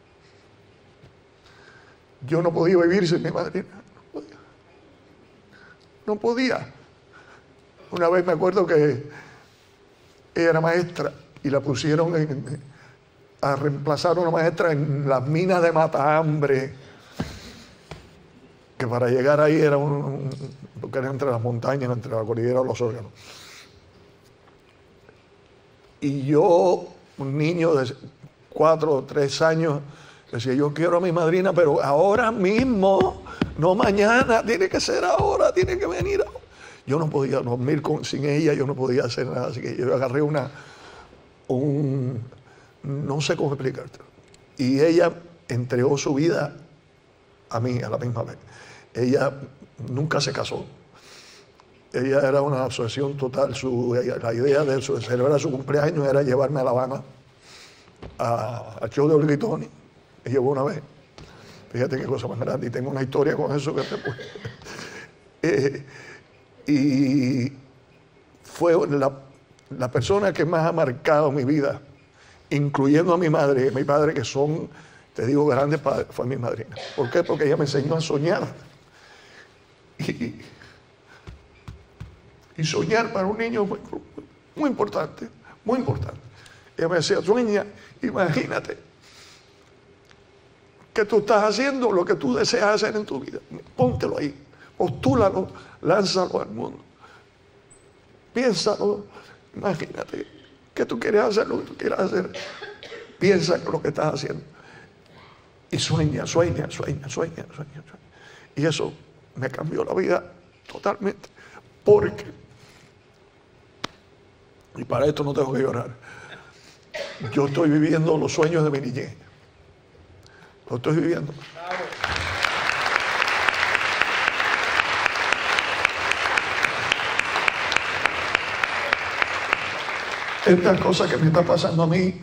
Yo no podía vivir sin mi madrina. No podía. No podía. Una vez me acuerdo que ella era maestra y la pusieron en, a reemplazar a una maestra en las minas de Matahambre, que para llegar ahí era un, un, porque era entre las montañas, entre la cordillera de los órganos. Y yo, un niño de cuatro o tres años, decía, yo quiero a mi madrina, pero ahora mismo, no mañana, tiene que ser ahora, tiene que venir ahora. Yo no podía dormir con, sin ella, yo no podía hacer nada, así que yo agarré una, un, no sé cómo explicarte. Y ella entregó su vida a mí a la misma vez. Ella nunca se casó. Ella era una obsesión total. Su, la idea de su, celebrar su cumpleaños era llevarme a La Habana al show de Olga y Tony. Me llevó una vez. Fíjate qué cosa más grande. Y tengo una historia con eso que te puedo. Eh, y fue la, la persona que más ha marcado mi vida, incluyendo a mi madre y a mi padre, que son, te digo, grandes padres, fue mi madrina. ¿Por qué? Porque ella me enseñó a soñar. Y, y soñar para un niño es muy, muy importante, muy importante. Ella me decía, sueña, imagínate que tú estás haciendo lo que tú deseas hacer en tu vida. Póntelo ahí, postúlalo, lánzalo al mundo. Piénsalo, imagínate que tú quieres hacer lo que tú quieras hacer. Piensa en lo que estás haciendo. Y sueña, sueña, sueña, sueña, sueña, sueña. Y eso me cambió la vida totalmente. Porque, y para esto no tengo que llorar, yo estoy viviendo los sueños de mi niñez. Lo estoy viviendo. Estas cosas que me están pasando a mí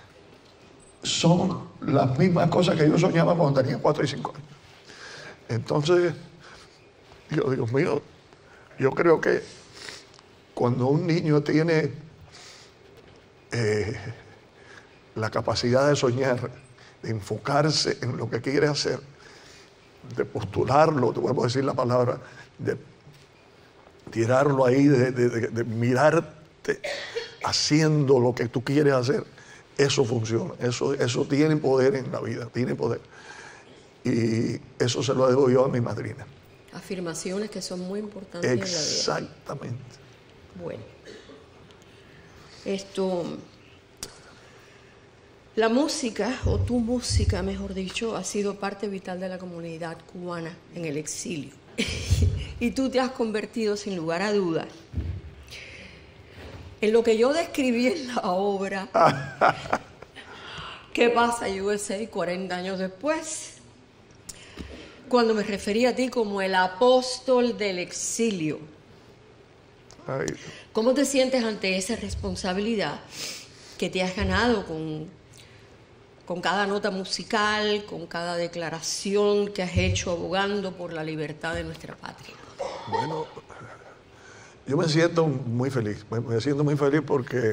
son las mismas cosas que yo soñaba cuando tenía cuatro y cinco años. Entonces, yo, Dios mío, yo creo que cuando un niño tiene eh, la capacidad de soñar, de enfocarse en lo que quiere hacer, de postularlo, te vuelvo a decir la palabra, de tirarlo ahí, de, de, de, de mirarte haciendo lo que tú quieres hacer, eso funciona, eso, eso tiene poder en la vida, tiene poder. Y eso se lo debo yo a mi madrina. Afirmaciones que son muy importantes en la vida. Exactamente. Bueno, esto, la música, o tu música, mejor dicho, ha sido parte vital de la comunidad cubana en el exilio. Y tú te has convertido, sin lugar a dudas, en lo que yo describí en la obra, ¿Qué pasa U S A cuarenta años después? Cuando me refería a ti como el apóstol del exilio. Ay. ¿Cómo te sientes ante esa responsabilidad que te has ganado con, con cada nota musical, con cada declaración que has hecho abogando por la libertad de nuestra patria? Bueno, yo me siento muy feliz, me siento muy feliz porque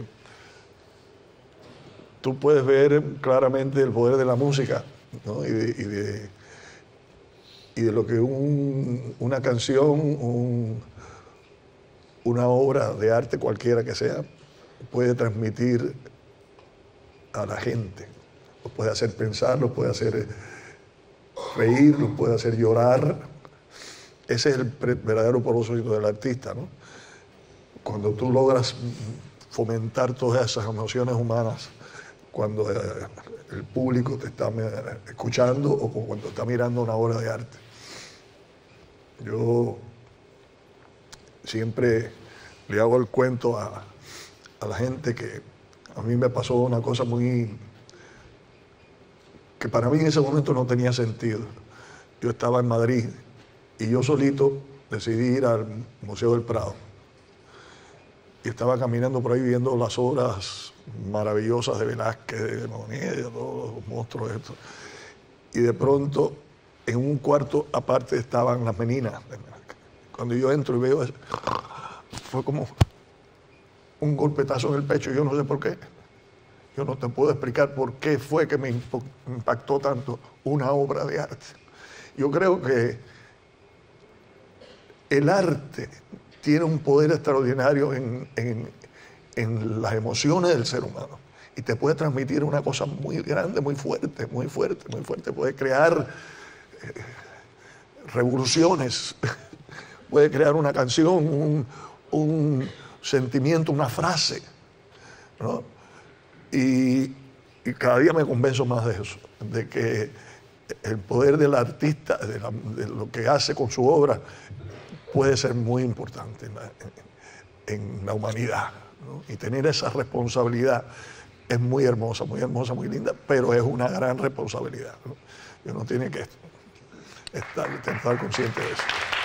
tú puedes ver claramente el poder de la música, ¿no? y, de, y, de, y de lo que un, una canción, un, una obra de arte cualquiera que sea, puede transmitir a la gente. Lo puede hacer pensar, lo puede hacer reír, lo puede hacer llorar. Ese es el verdadero propósito del artista, ¿no? Cuando tú logras fomentar todas esas emociones humanas, cuando el público te está escuchando o cuando está mirando una obra de arte. Yo siempre le hago el cuento a, a la gente que a mí me pasó una cosa muy... que para mí en ese momento no tenía sentido. Yo estaba en Madrid y yo solito decidí ir al Museo del Prado. Y estaba caminando por ahí viendo las obras maravillosas de Velázquez, de Monet, de todos los monstruos estos. Y de pronto, en un cuarto aparte estaban las meninas. Cuando yo entro y veo eso, fue como un golpetazo en el pecho. Yo no sé por qué. Yo no te puedo explicar por qué fue que me impactó tanto una obra de arte. Yo creo que el arte tiene un poder extraordinario en, en, en las emociones del ser humano. Y te puede transmitir una cosa muy grande, muy fuerte, muy fuerte, muy fuerte. Puede crear eh, revoluciones, puede crear una canción, un, un sentimiento, una frase, ¿no? Y, y cada día me convenzo más de eso, de que el poder del artista, de, la, de lo que hace con su obra, puede ser muy importante en la, en, en la humanidad, ¿no? Y tener esa responsabilidad es muy hermosa, muy hermosa, muy linda, pero es una gran responsabilidad, ¿no? Y uno tiene que estar, estar consciente de eso.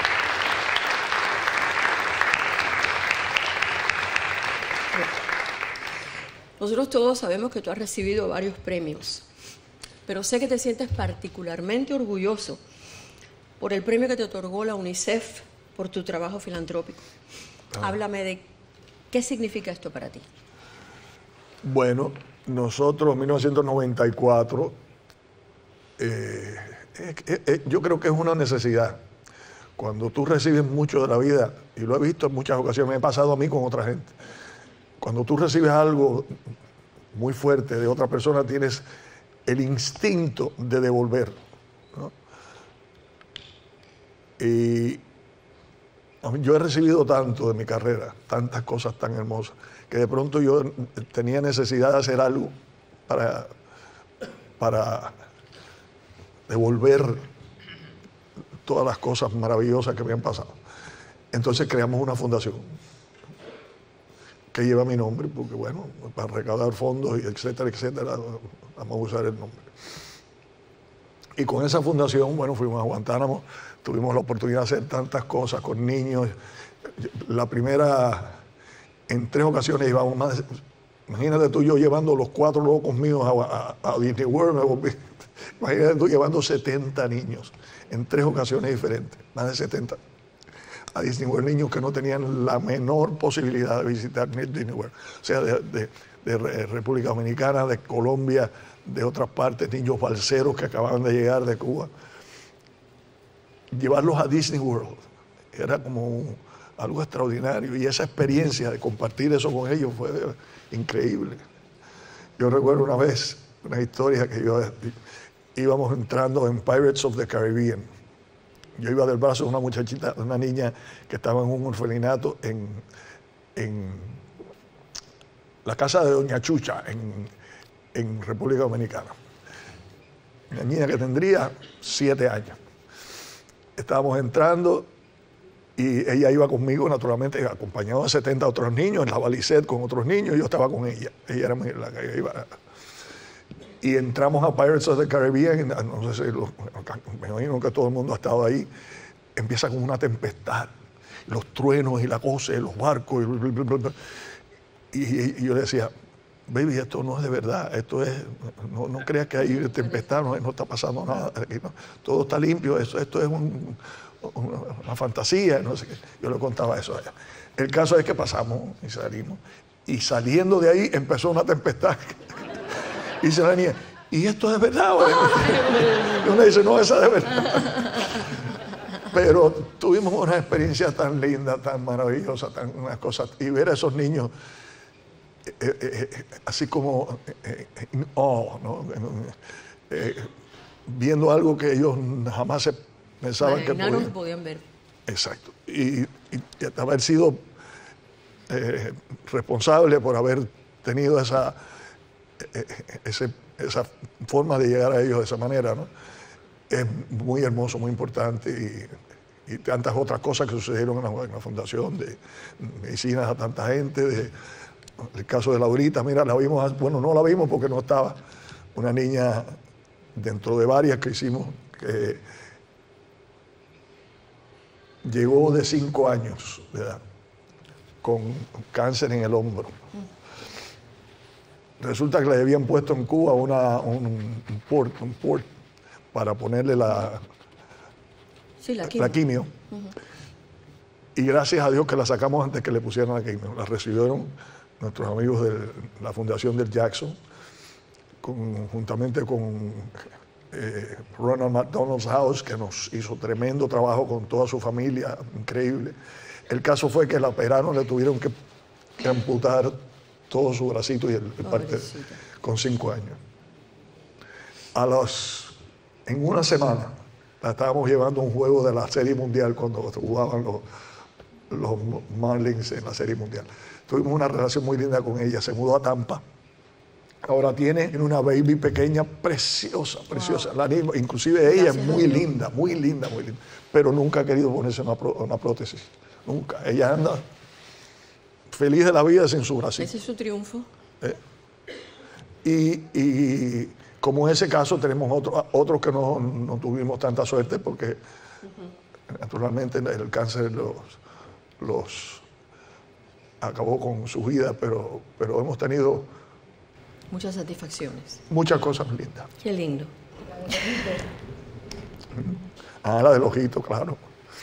Nosotros todos sabemos que tú has recibido varios premios, pero sé que te sientes particularmente orgulloso por el premio que te otorgó la UNICEF por tu trabajo filantrópico. Ah. Háblame de qué significa esto para ti. Bueno, nosotros en mil novecientos noventa y cuatro, eh, eh, eh, yo creo que es una necesidad. Cuando tú recibes mucho de la vida, y lo he visto en muchas ocasiones, me ha pasado a mí con otra gente, cuando tú recibes algo muy fuerte de otra persona, tienes el instinto de devolver, ¿no? Y yo he recibido tanto de mi carrera, tantas cosas tan hermosas, que de pronto yo tenía necesidad de hacer algo para, para devolver todas las cosas maravillosas que me han pasado. Entonces creamos una fundación que lleva mi nombre, porque bueno, para recaudar fondos, y etcétera, etcétera, vamos a usar el nombre. Y con esa fundación, bueno, fuimos a Guantánamo, tuvimos la oportunidad de hacer tantas cosas con niños. La primera, en tres ocasiones llevamos más de, imagínate tú y yo llevando los cuatro locos míos a, a, a Disney World, imagínate tú llevando setenta niños, en tres ocasiones diferentes, más de setenta. A Disney World, niños que no tenían la menor posibilidad de visitar Disney World. O sea, de, de, de República Dominicana, de Colombia, de otras partes, niños balseros que acababan de llegar de Cuba. Llevarlos a Disney World era como un, algo extraordinario, y esa experiencia de compartir eso con ellos fue increíble. Yo recuerdo una vez una historia que yo íbamos entrando en Pirates of the Caribbean. Yo iba del brazo de una muchachita, una niña que estaba en un orfelinato en, en la casa de Doña Chucha, en, en República Dominicana. Una niña que tendría siete años. Estábamos entrando y ella iba conmigo, naturalmente, acompañado de setenta otros niños, en la Balisette con otros niños, y yo estaba con ella. Ella era la que iba. Y entramos a Pirates of the Caribbean, no sé si lo, me imagino que todo el mundo ha estado ahí. Empieza con una tempestad, los truenos y la cosa, y los barcos. Y, y, y yo le decía, baby, esto no es de verdad, esto es, no, no creas que hay tempestad, no, no está pasando nada, aquí, no, todo está limpio, esto, esto es un, una, una fantasía, no sé qué. Yo le contaba eso a ella. El caso es que pasamos y salimos, y saliendo de ahí empezó una tempestad. Y dice la niña, ¿y esto es verdad? Y uno dice, no, esa es de verdad. Pero tuvimos una experiencia tan linda, tan maravillosa, tan unas cosas, y ver a esos niños eh, eh, eh, así como eh, in awe, ¿no? eh, viendo algo que ellos jamás se pensaban Vale, que no podían. podían ver. Exacto. Y, y, y haber sido eh, responsable por haber tenido esa Ese, esa forma de llegar a ellos de esa manera, ¿no? Es muy hermoso, muy importante, y, y tantas otras cosas que sucedieron en la, en la fundación, de medicinas a tanta gente, de, el caso de Laurita, mira, la vimos, bueno, no la vimos porque no estaba, una niña dentro de varias que hicimos, que llegó de cinco años de edad, con cáncer en el hombro. Resulta que le habían puesto en Cuba una, un, un, port, un port para ponerle la, sí, la quimio. La quimio. Uh-huh. Y gracias a Dios que la sacamos antes que le pusieran la quimio. La recibieron nuestros amigos de la Fundación del Jackson, con, juntamente con eh, Ronald McDonald's House, que nos hizo tremendo trabajo con toda su familia, increíble. El caso fue que la operaron, le tuvieron que, que amputar todo su bracito y el, el parte con cinco años. A los, en una semana la estábamos llevando a un juego de la Serie Mundial cuando jugaban los, los Marlins en la Serie Mundial. Tuvimos una relación muy linda con ella, se mudó a Tampa. Ahora tiene una baby pequeña, preciosa, preciosa. Wow. La, inclusive ella Gracias es muy linda, muy linda, muy linda. Pero nunca ha querido ponerse una, una prótesis. Nunca. Ella anda feliz de la vida sin su bracito. Ese es su triunfo. Eh, y, y como en ese caso tenemos otros otro que no, no tuvimos tanta suerte porque uh-huh. naturalmente el cáncer los, los acabó con su vida, pero, pero hemos tenido muchas satisfacciones. Muchas cosas lindas. Qué lindo. Ah, la del ojito, claro.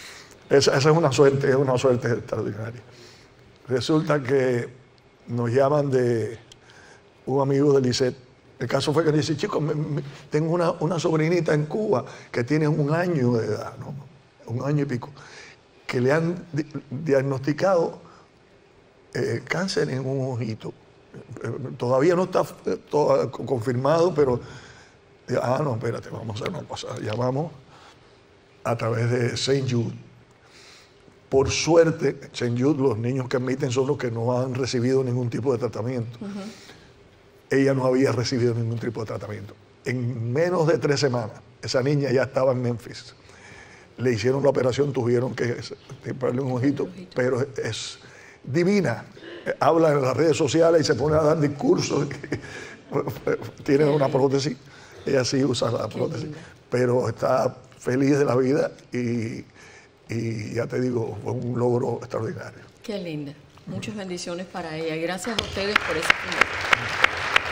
Esa, esa es una suerte, es una suerte extraordinaria. Resulta que nos llaman de un amigo de Lisette. El caso fue que dice, chicos, me, me, tengo una, una sobrinita en Cuba que tiene un año de edad, ¿no? un año y pico, que le han di diagnosticado eh, cáncer en un ojito. Eh, todavía no está eh, todo confirmado, pero, ah, no, espérate, vamos a hacer una cosa. Llamamos a través de Saint Jude. Por suerte, Saint Jude, los niños que admiten son los que no han recibido ningún tipo de tratamiento. Uh-huh. Ella no había recibido ningún tipo de tratamiento. En menos de tres semanas, esa niña ya estaba en Memphis. Le hicieron la operación, tuvieron que comprarle un ojito, pero es divina. Habla en las redes sociales y se pone a dar discursos. Tiene una prótesis, ella sí usa la prótesis, pero está feliz de la vida y, y ya te digo, fue un logro extraordinario. Qué linda. Muchas bendiciones para ella y gracias a ustedes por ese primer.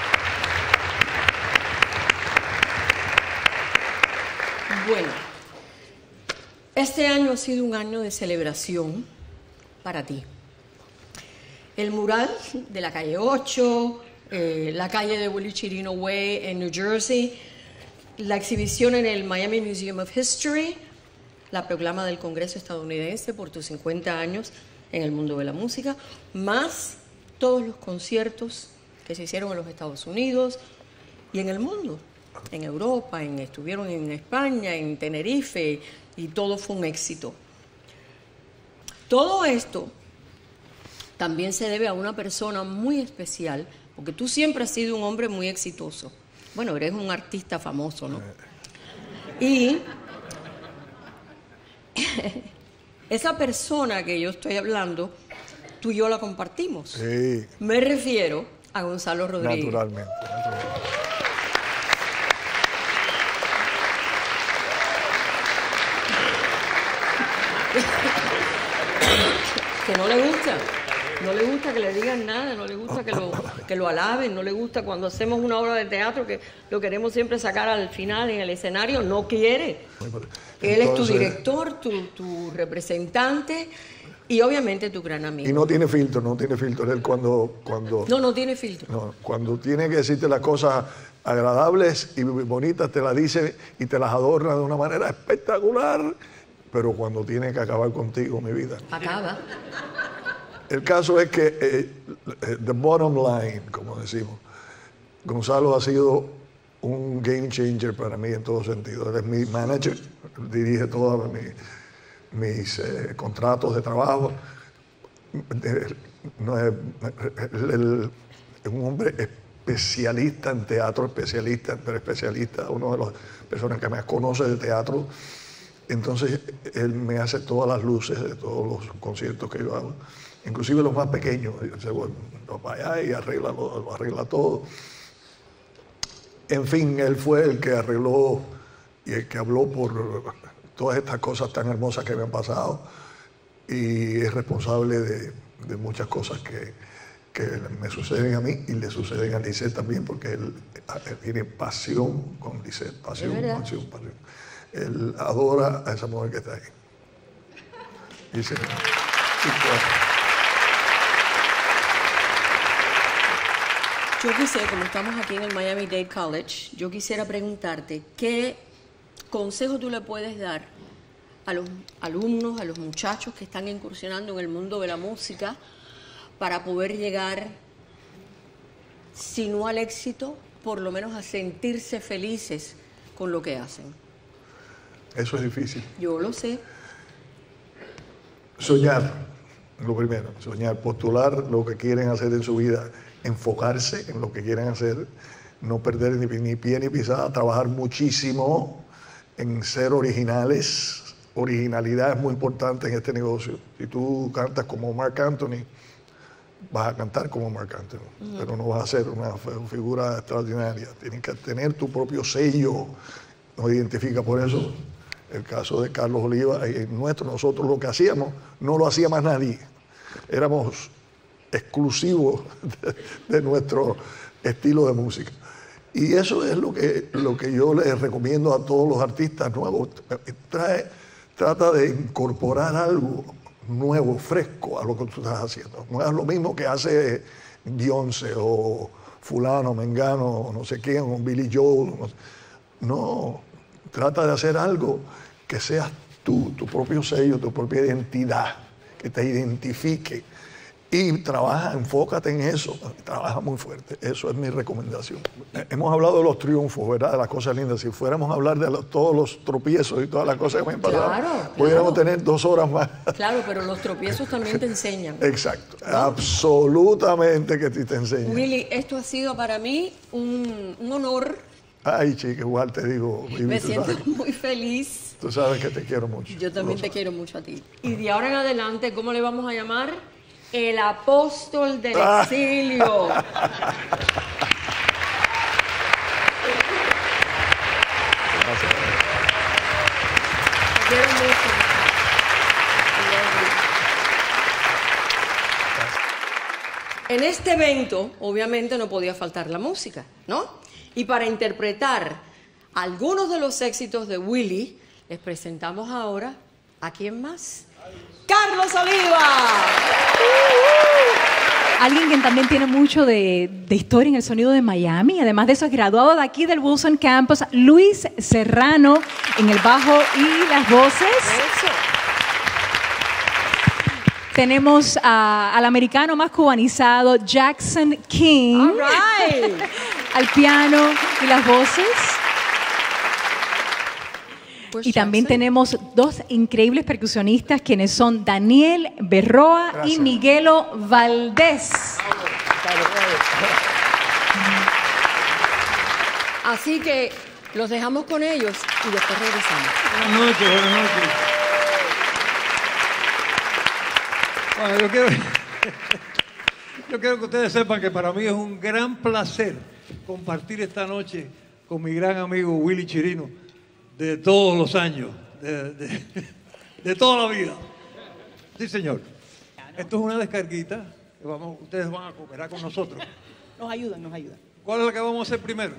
Bueno, este año ha sido un año de celebración para ti. El mural de la calle ocho, eh, la calle de Willie Chirino Way en New Jersey, la exhibición en el Miami Museum of History, la proclama del Congreso estadounidense por tus cincuenta años en el mundo de la música, más todos los conciertos que se hicieron en los Estados Unidos y en el mundo. En Europa, en, estuvieron en España, en Tenerife, y todo fue un éxito. Todo esto también se debe a una persona muy especial, porque tú siempre has sido un hombre muy exitoso. Bueno, eres un artista famoso, ¿no? Y esa persona que yo estoy hablando, tú y yo la compartimos. Sí. Me refiero a Gonzalo Rodríguez. Naturalmente, naturalmente. Que no le gusta, no le gusta que le digan nada, no le gusta que lo, que lo alaben, no le gusta cuando hacemos una obra de teatro que lo queremos siempre sacar al final en el escenario, no quiere. Entonces, él es tu director, tu, tu representante y obviamente tu gran amigo. Y no tiene filtro, no tiene filtro. Él cuando, cuando... No, no tiene filtro. No, cuando tiene que decirte las cosas agradables y bonitas, te las dice y te las adorna de una manera espectacular. Pero cuando tiene que acabar contigo, mi vida. Acaba. El caso es que, eh, the bottom line, como decimos, Gonzalo ha sido un game changer para mí en todo sentido. Él es mi manager, dirige todos mis, mis eh, contratos de trabajo. Eh, no es, él es un hombre especialista en teatro, especialista, pero especialista, uno de las personas que más conoce de teatro. Entonces, él me hace todas las luces de todos los conciertos que yo hago, inclusive los más pequeños. Se va para allá y arregla, lo, lo arregla todo. En fin, él fue el que arregló y el que habló por todas estas cosas tan hermosas que me han pasado y es responsable de, de muchas cosas que, que me suceden a mí y le suceden a Lisette también, porque él, él tiene pasión con Lisette, pasión, pasión, pasión. Él adora a esa mujer que está ahí. Dice, yo quisiera, como estamos aquí en el Miami-Dade College, yo quisiera preguntarte qué consejo tú le puedes dar a los alumnos, a los muchachos que están incursionando en el mundo de la música para poder llegar, si no al éxito, por lo menos a sentirse felices con lo que hacen. Eso es difícil. Yo lo sé. Soñar, lo primero, soñar, postular lo que quieren hacer en su vida, enfocarse en lo que quieren hacer, no perder ni, ni pie ni pisada, trabajar muchísimo en ser originales. Originalidad es muy importante en este negocio. Si tú cantas como Marc Anthony, vas a cantar como Marc Anthony, uh-huh. pero no vas a ser una figura extraordinaria. Tienes que tener tu propio sello, nos identifica por eso. El caso de Carlos Oliva, y nuestro, nosotros lo que hacíamos, no lo hacía más nadie. Éramos exclusivos de, de nuestro estilo de música. Y eso es lo que, lo que yo les recomiendo a todos los artistas nuevos. Trae, trata de incorporar algo nuevo, fresco a lo que tú estás haciendo. No es lo mismo que hace Beyoncé o fulano, mengano, no sé quién, o Billy Joel. No, no, trata de hacer algo que seas tú, tu propio sello, tu propia identidad, que te identifique. Y trabaja, enfócate en eso, trabaja muy fuerte. Eso es mi recomendación. Hemos hablado de los triunfos, ¿verdad? De las cosas lindas. Si fuéramos a hablar de los, todos los tropiezos y todas las cosas que me han pasado, Claro, pudiéramos claro. tener dos horas más. Claro, pero los tropiezos también te enseñan. Exacto, ¿no? Absolutamente que te enseñan. Willy, esto ha sido para mí un, un honor. Ay, chica, igual te digo, Vivi, Me tú siento sabes, muy feliz. tú sabes que te quiero mucho. Yo también Lo te sabes. quiero mucho a ti. Y de ahora en adelante, ¿cómo le vamos a llamar? El apóstol del Ah. exilio. Te quiero mucho. En este evento, obviamente, no podía faltar la música, ¿no? Y para interpretar algunos de los éxitos de Willy, les presentamos ahora ¿a quién más? ¡Carlos Oliva! Alguien que también tiene mucho de, de historia en el sonido de Miami. Además de eso, es graduado de aquí del Wilson Campus. Luis Serrano en el bajo y las voces. Eso. Tenemos a- al americano más cubanizado, Jackson King, All right. al piano y las voces. Pues Y también Jackson. tenemos dos increíbles percusionistas, quienes son Daniel Berroa Gracias. y Miguelo Valdés. Así que los dejamos con ellos y después regresamos. Buenas noches, buenas noches. Bueno, yo quiero, yo quiero que ustedes sepan que para mí es un gran placer compartir esta noche con mi gran amigo Willy Chirino de todos los años, de, de- de toda la vida. Sí, señor. Esto es una descarguita que vamos, ustedes van a cooperar con nosotros. Nos ayudan, nos ayudan. ¿Cuál es la que vamos a hacer primero?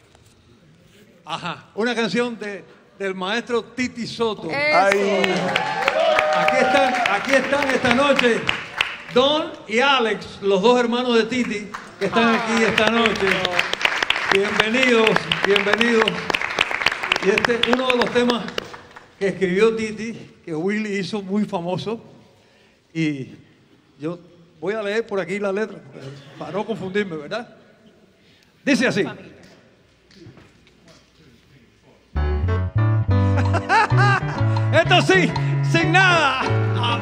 Ajá, una canción de, del maestro Titi Soto. Ay, Aquí están, aquí están esta noche Don y Alex, los dos hermanos de Titi, que están aquí esta noche. Bienvenidos, bienvenidos. Y este es uno de los temas que escribió Titi, que Willy hizo muy famoso. Y yo voy a leer por aquí la letra, para no confundirme, ¿verdad? Dice así. Esto sí, sin nada. Ah.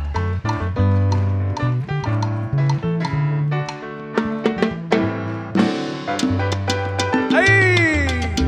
¡Ay!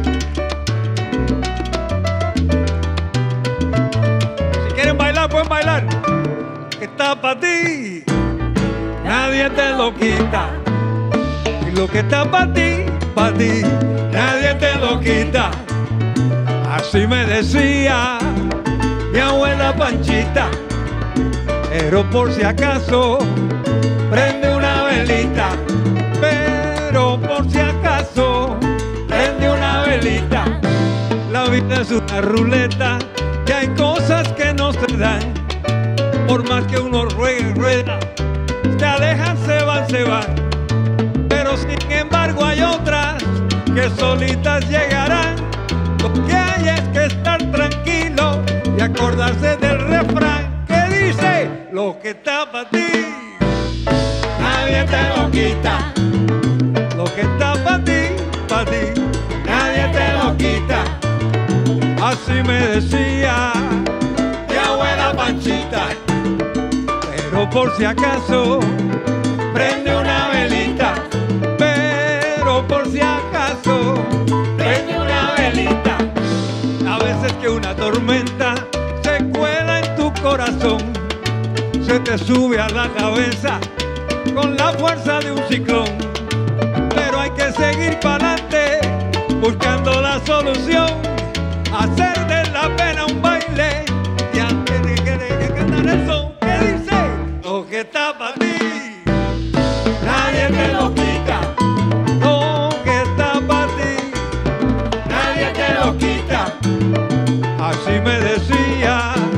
Si quieren bailar, pueden bailar. Que está para ti, nadie te lo quita. Y lo que está para ti, para ti, nadie te lo quita. Así me decía mi abuela Panchita, pero por si acaso prende una velita, pero por si acaso prende una velita. La vida es una ruleta y hay cosas que no se dan, por más que uno ruegue y rueda, se alejan, se van, se van. Pero sin embargo hay otras que solitas llegarán. Lo que hay es que estar tranquilo y acordarse del refrán que dice: lo que está para ti, nadie te lo quita. Lo que está para ti, para ti, nadie te lo quita. Así me decía mi abuela Panchita, pero por si acaso prende una velita, pero por si acaso prende una velita. A veces que una tormenta se cuela en tu corazón, se te sube a la cabeza con la fuerza de un ciclón, pero hay que seguir para adelante buscando la solución, hacer de la pena un baile y antes de que, de que cantar el son que dice: lo que está para ti, nadie te lo quita. Lo que está para ti, nadie te lo quita. Así me decía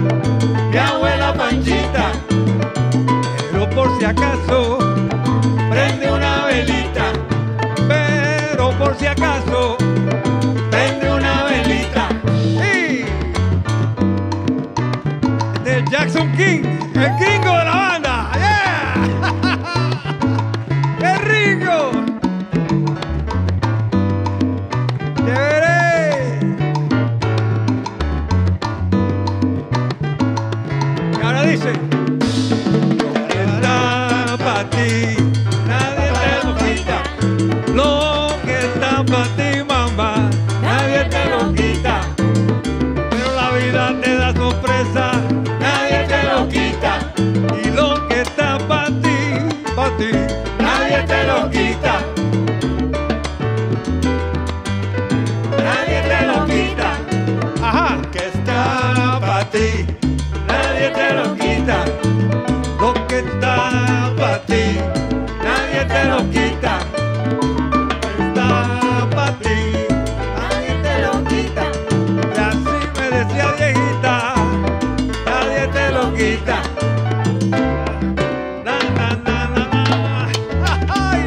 si acaso prende una velita, pero por si acaso prende una velita. ¡Sí! Este es Jackson King, el gringo de la banda. ¡Yeah! ¡Qué rico! ¡Chévere! Y ahora dice: está para ti, nadie te lo quita. Lo que está para ti, mamá, nadie te lo quita. Pero la vida te da sorpresa, nadie te lo quita. Y lo que está para ti, para ti, nadie te lo quita. Nadie te lo quita. Ajá. Que está para ti, nadie te lo quita. Lo que está para ti, nadie te lo quita. Está para ti, nadie te lo quita. Y así me decía viejita, nadie te lo quita. Na, na, na, na, na. Ay.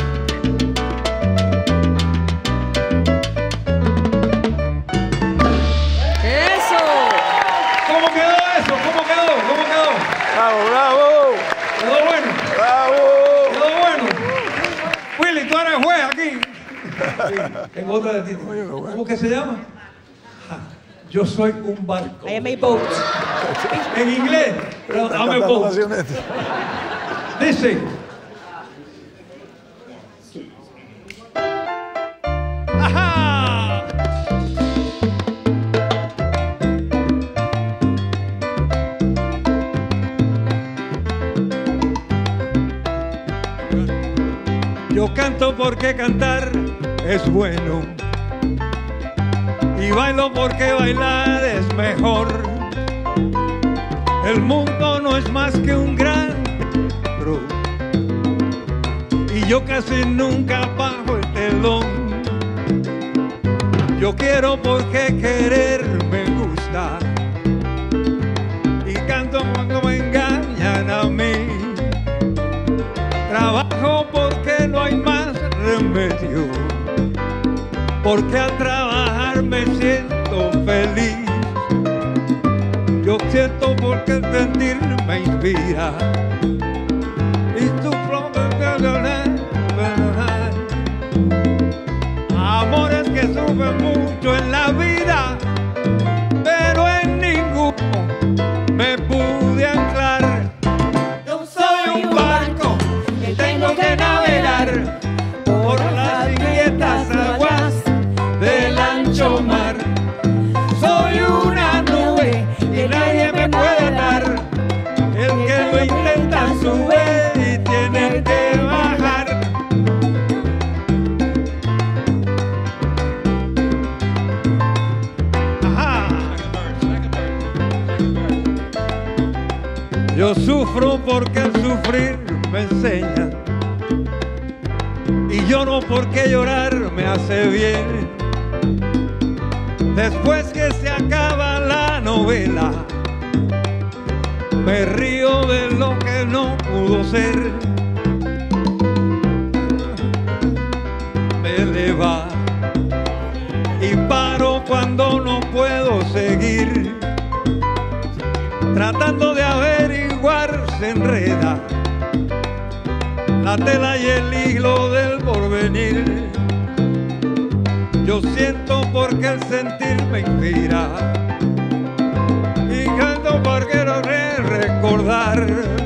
¡Eso! ¿Cómo quedó eso? ¿Cómo quedó? ¿Cómo quedó? ¡Bravo, bravo! ¿Quedó bueno? ¡Bravo! ¿Quedó bueno? Willy, tú eres juez aquí. Sí, tengo otra de ti. ¿Cómo que se llama? Ja, yo soy un barco. I am a boat. En inglés. Pero Está I'm a cantando boat. canciones. Dice. Ajá. Yo canto porque cantar es bueno y bailo porque bailar es mejor. El mundo no es más que un gran teatro y yo casi nunca bajo el telón. Yo quiero porque querer me gusta y canto cuando me engañan a mí. Trabajo porque no hay más remedio, porque al trabajar me siento feliz. Yo siento porque el sentir me inspira y tu amores que sufren mucho en la vida, pero en ninguno me pude anclar. Yo soy un barco que tengo que navegar por las inquietas aguas del ancho mar. Soy una nube que nadie me puede dar. El que lo intenta sube y tiene que bajar. Ajá. Yo sufro porque el sufrir me enseña y lloro porque llorar me hace bien. Después que se acaba la novela, me río de lo que no pudo ser. Me eleva y paro cuando no puedo seguir. Tratando de averiguar se enreda la tela y el hilo del porvenir. Yo siento porque el sentir me inspira y canto porque no sé recordar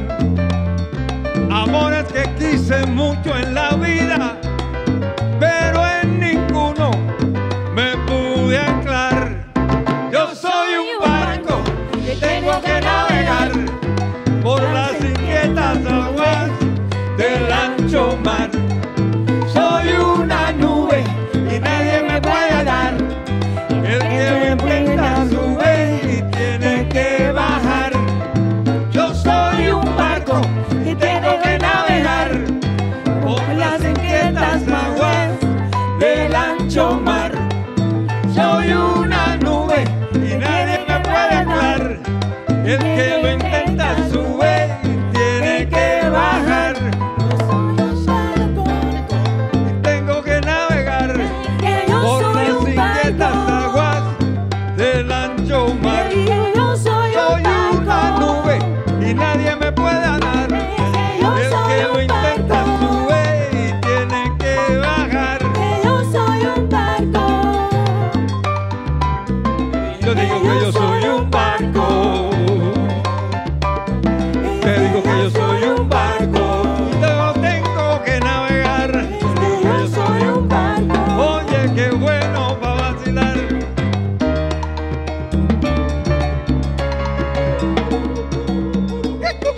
amores que quise mucho en la vida, pero en ninguno me pude anclar. Yo soy un barco que tengo que navegar por las inquietas aguas del ancho mar. Soy una nube y nadie me puede dar. El que me enfrenta sube y tiene que bajar. Yo soy un barco y tengo que navegar por las inquietas aguas del ancho mar. Soy una nube y nadie me puede dar. El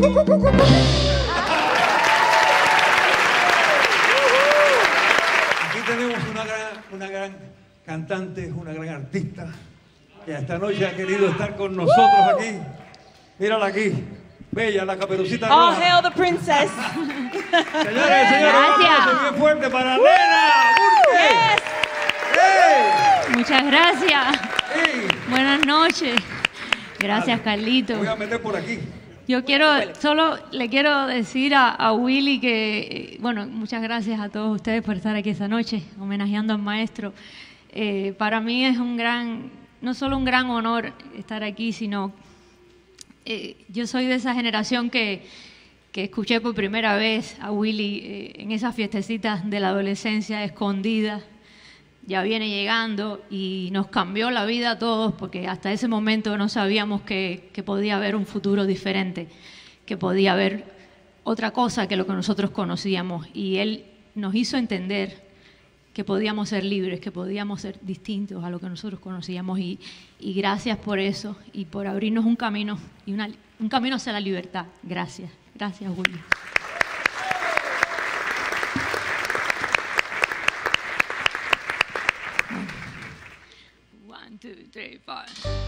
Aquí tenemos una gran, una gran cantante, una gran artista que esta noche ha querido estar con nosotros aquí. Mírala aquí, bella, la Caperucita All Roja. hail the princess. Señores, señores, un aplauso bien fuerte para Lena Burke. Yes. ¡Hey! Muchas gracias. ¡Hey! Buenas noches. Gracias, Carlito. Voy a meter por aquí. Yo quiero, solo le quiero decir a, a Willy que, bueno, muchas gracias a todos ustedes por estar aquí esta noche, homenajeando al maestro. Eh, para mí es un gran, no solo un gran honor estar aquí, sino eh, yo soy de esa generación que, que escuché por primera vez a Willy eh, en esas fiestecitas de la adolescencia escondidas. Ya viene llegando y nos cambió la vida a todos porque hasta ese momento no sabíamos que, que podía haber un futuro diferente, que podía haber otra cosa que lo que nosotros conocíamos. Y él nos hizo entender que podíamos ser libres, que podíamos ser distintos a lo que nosotros conocíamos. Y, y gracias por eso y por abrirnos un camino, y una, un camino hacia la libertad. Gracias. Gracias, Willy. One, two, three, four.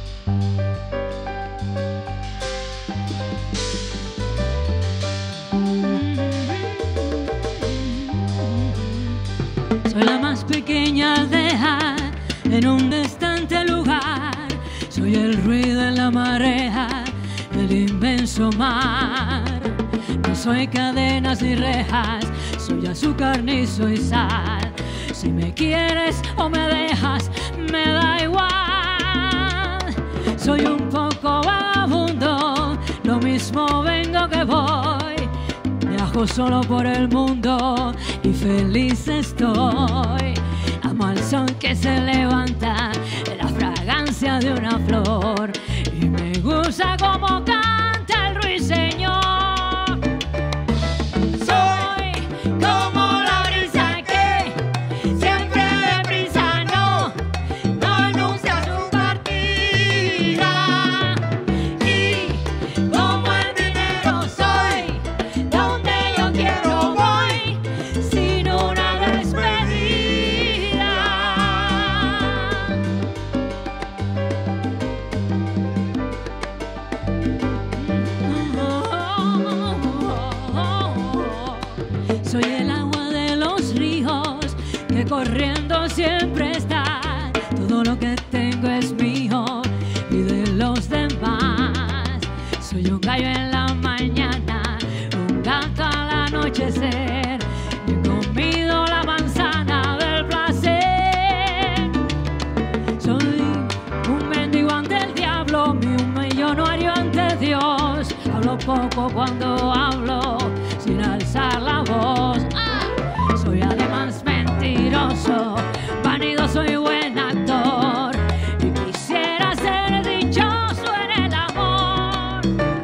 Soy la más pequeña aldeja en un distante lugar. Soy el ruido en la marea del inmenso mar. No soy cadenas ni rejas, soy azúcar ni soy sal. Si me quieres o me dejas, me da igual. Soy un poco vagabundo, lo mismo vengo que voy. Viajo solo por el mundo y feliz estoy. Amo al sol que se levanta, la fragancia de una flor. Y me gusta como canta el ruiseñor. Corriendo siempre está, todo lo que tengo es mío y de los demás. Soy un gallo en la mañana, un gato al anochecer, y he comido la manzana del placer. Soy un mendigo ante el diablo, un millonario ante Dios. Hablo poco cuando hablo, sin alzar la voz. ¡Ah! Soy además mentiroso, vanidoso y buen actor, y quisiera ser dichoso en el amor.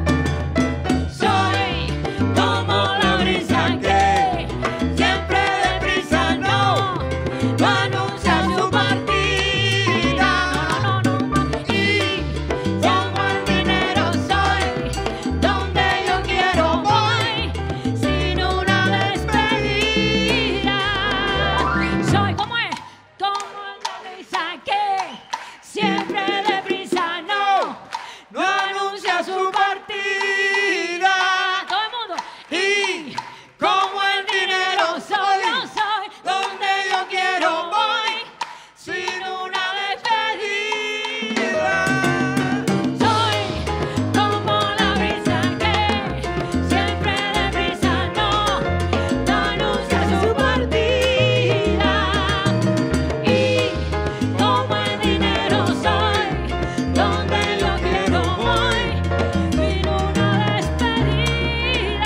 Soy como la brisa que siempre deprisa no, no anuncia su partida. No, no, no, no. Y como el dinero soy, donde yo quiero voy, sin una despedida. Soy como es, como la brisa que siempre deprisa no, no anuncia su partida. Todo el mundo. Y como el dinero soy, yo soy, donde yo quiero voy, sin una despedida. Soy como la brisa que siempre deprisa no, no anuncia su partida. Y como el dinero soy, donde yo quiero voy, sin una despedida.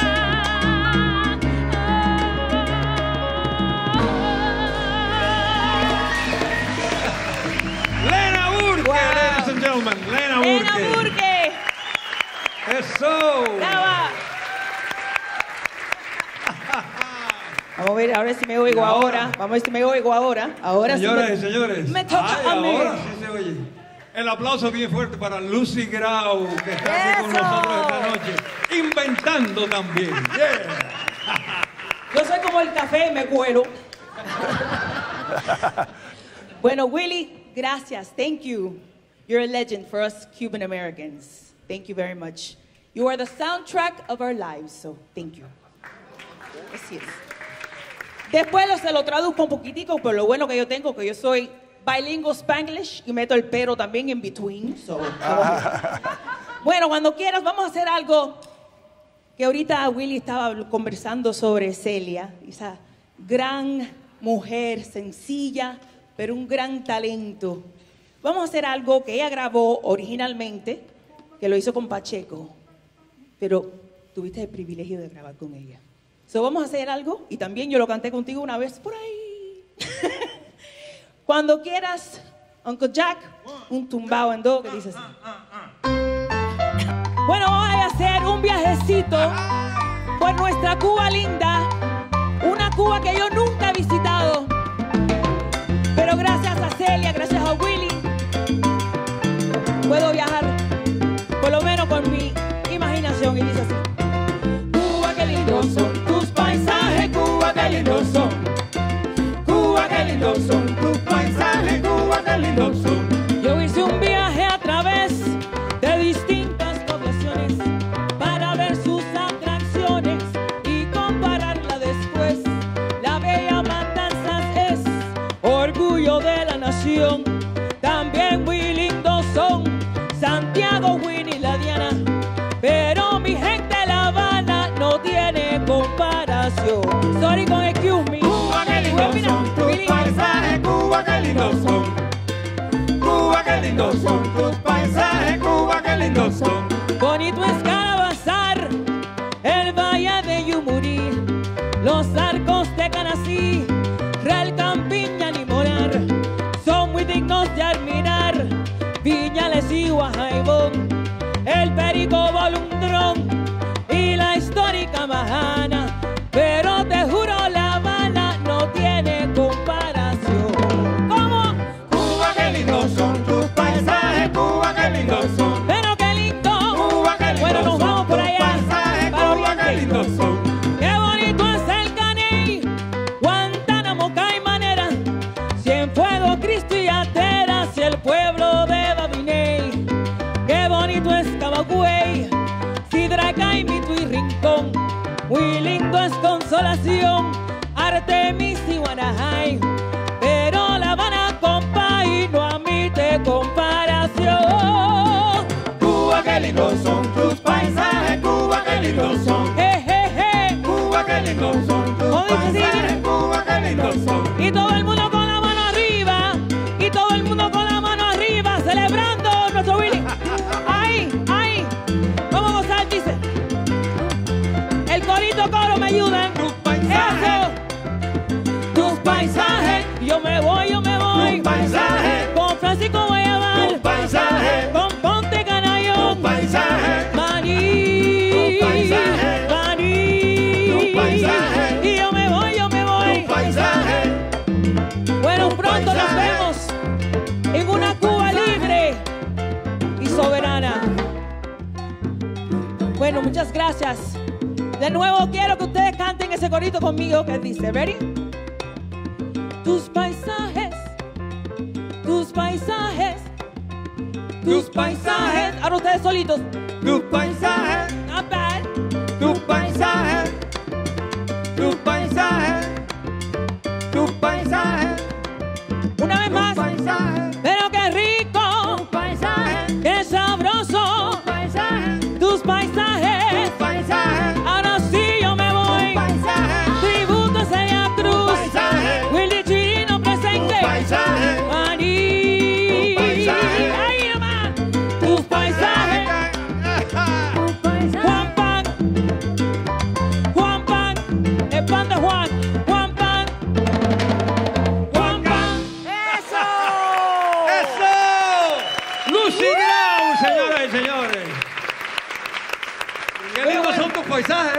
Lena Burke, Wow. ladies and gentlemen. Lena Burke. Lena Burke. Eso. Brava. Vamos a ver, ahora sí me oigo Y ahora. ahora. Vamos a ver si me oigo ahora. Ahora sí Señoras me- y señores. me toca Ay, a mí. ahora sí se oye. El aplauso bien fuerte para Lucy Grau, que está aquí con Eso. nosotros esta noche. Inventando bailando también. Yeah. Yo soy como el café, me cuelo. Bueno, Willie, gracias. Thank you. You're a legend for us Cuban Americans. Thank you very much. You are the soundtrack of our lives, so thank you. Así es. Después lo, se lo traduzco un poquitico, pero lo bueno que yo tengo que yo soy bilingüe Spanglish y meto el pero también en between. So, bueno, cuando quieras vamos a hacer algo que ahorita Willie estaba conversando sobre Celia, esa gran mujer sencilla, pero un gran talento. Vamos a hacer algo que ella grabó originalmente, que lo hizo con Pacheco, pero tuviste el privilegio de grabar con ella. So, vamos a hacer algo, y también yo lo canté contigo una vez por ahí. Cuando quieras, Uncle Jack, un tumbao en do que dice así. Bueno, vamos a hacer un viajecito por nuestra Cuba linda, una Cuba que yo nunca he visitado, pero gracias a Celia, gracias a Willie, puedo viajar, por lo menos con mi imaginación, y dice así. Cuba, qué lindos son tus paisajes, Cuba, qué lindos son. Cuba, qué lindos son tus paisajes, Cuba, qué lindos son. Yo hice un viaje a través de distintas poblaciones para ver sus atracciones y compararla después. La bella Matanzas es orgullo de la nación. También muy lindos son Santiago, Winnie y la Diana, pero mi gente La Habana no tiene comparación. Sorry con excuse me. Cuba, qué lindos son tus paisajes, Cuba, qué lindos son. Cuba, qué lindos son tus paisajes, Cuba, qué lindos son. Bonito es Calabazar, el valle de Yumurí, los arcos de Canací, Real Campiña y Morar, son muy dignos de admirar. Viñales y Guajaibón, el Perico Bolundrón y la histórica Majana, pero te juro La Habana no tiene comparación. ¿Cómo? Cuba, qué lindos son tus paisajes, Cuba, qué lindos son. Pero qué lindo. Cuba, qué lindos bueno, nos vamos por allá. Paisajes, para Cuba, qué lindos son. Qué bonito es el Caney, Guantánamo, Caimanera, Cienfuegos, Cristo y Ateras y el pueblo de Babiney. Qué bonito es Camagüey, Sidra, Caimito y Rincón. Muy lindo es Consolación, Artemis y Guanajay, pero La Habana, compa, y no admite comparación. Cuba, qué lindos son tus paisajes, Cuba, qué lindos son. Je, je, je. Cuba, qué lindos son tus paisajes, Cuba, qué lindos son. Y todo el mundo con la mano arriba, y todo el mundo con la mano arriba, celebrando nuestro Willie. Ahí, ahí, vamos a gozar, dice. El corito coro me ayudan. Tus paisajes. Tus paisajes. Yo me voy, yo me voy. Tus paisajes. Con Francisco Guayabal. Tus paisajes. Con Ponte Canayón. Tus paisajes. Maní. Tus paisajes. Maní. Tus paisajes. Y yo me voy, yo me voy. Tus paisajes. Bueno, pronto nos vemos en una Cuba libre y soberana. Bueno, muchas gracias. De nuevo quiero que ustedes canten ese corito conmigo que dice, ¿ready? Tus paisajes, tus paisajes, tus paisajes. Ahora ustedes solitos. Tus paisajes, not bad. Tus paisajes, tus paisajes, tus paisajes. Una vez más. Pero qué rico, tus paisajes, qué sabroso, tus paisajes, tus paisajes, tus paisajes. Ahora sí yo me voy. Tributo a Celia Cruz, Willie Chirino presente, Maní. Ahí nomás. Tus paisajes. Juan Pan, Juan Pan, el pan de Juan, Juan Pan, Juan Pan. ¡Eso! ¡Eso! ¡Lucy Grau, señoras y señores! ¡Qué lindos son tus paisajes!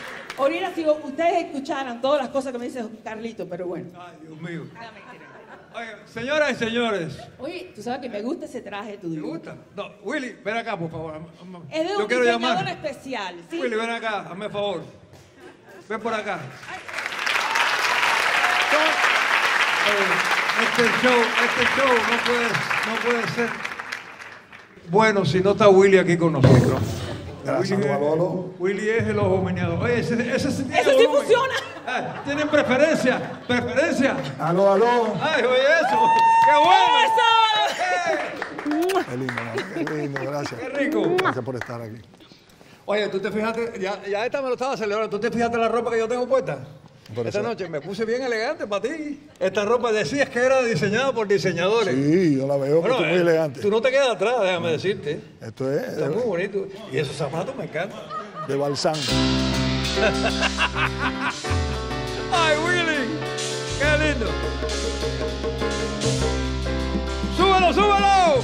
Ahorita si ustedes escucharan todas las cosas que me dice Carlito, pero bueno. Ay, Dios mío. Oye, señoras y señores. Oye, tú sabes que me gusta ese traje tuyo. ¿Te gusta? No, Willy, ven acá, por favor. Es de Yo un quiero diseñador llamar. especial. ¿sí? Willy, ven acá, hazme favor. Ven por acá. Eh, Este show, este show no puede, no puede ser bueno si no está Willy aquí con nosotros. Gracias, Willy, Lolo. Willy es el ojo meneado. Oye, ese, ese sí tiene ¡Eso sí volumen. funciona! Eh, ¿Tienen preferencia? ¿Preferencia? Aló, aló. Ay, oye eso. ¡Qué bueno! ¡Eso! Qué lindo, mano, qué lindo, gracias. ¡Qué rico! Gracias por estar aquí. Oye, tú te fijaste, ya, ya esta me lo estaba celebrando, ¿tú te fijaste la ropa que yo tengo puesta? Por Esta eso- noche me puse bien elegante para ti. Esta ropa decías que era diseñada por diseñadores. Sí, yo la veo, Bueno, que estoy muy eh, elegante. Tú no te quedas atrás, déjame decirte. Esto es Está de, muy bonito. Y esos zapatos me encantan. de balsán. ¡Ay, Willy! ¡Qué lindo! ¡Súbelo, súbelo!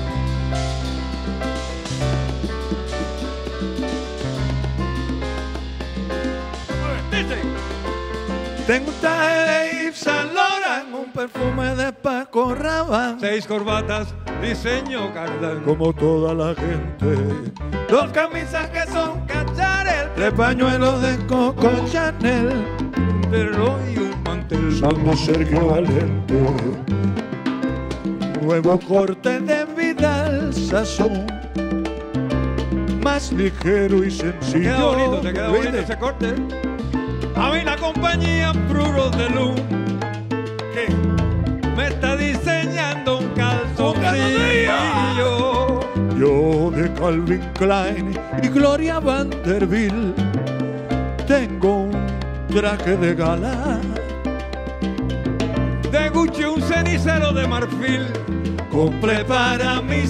Dice. Tengo un traje de Yves Saint Laurent, un perfume de Paco Rabanne. Seis corbatas, diseño Cardán. Como toda la gente. Dos camisas que son cacharel, tres pañuelos de Coco Chanel. Un reloj y un mantel. Salmo Sergio Valente. Nuevo corte de Vidal Sassoon. Más ligero y sencillo. Queda bonito, te queda bonito ¿Viste? ese corte. A mí la compañía Fruros de Luz que me está diseñando un calzoncillo. Yo de Calvin Klein y Gloria Vanderbilt tengo un traje de gala. De Gucci un cenicero de marfil. Compré para mi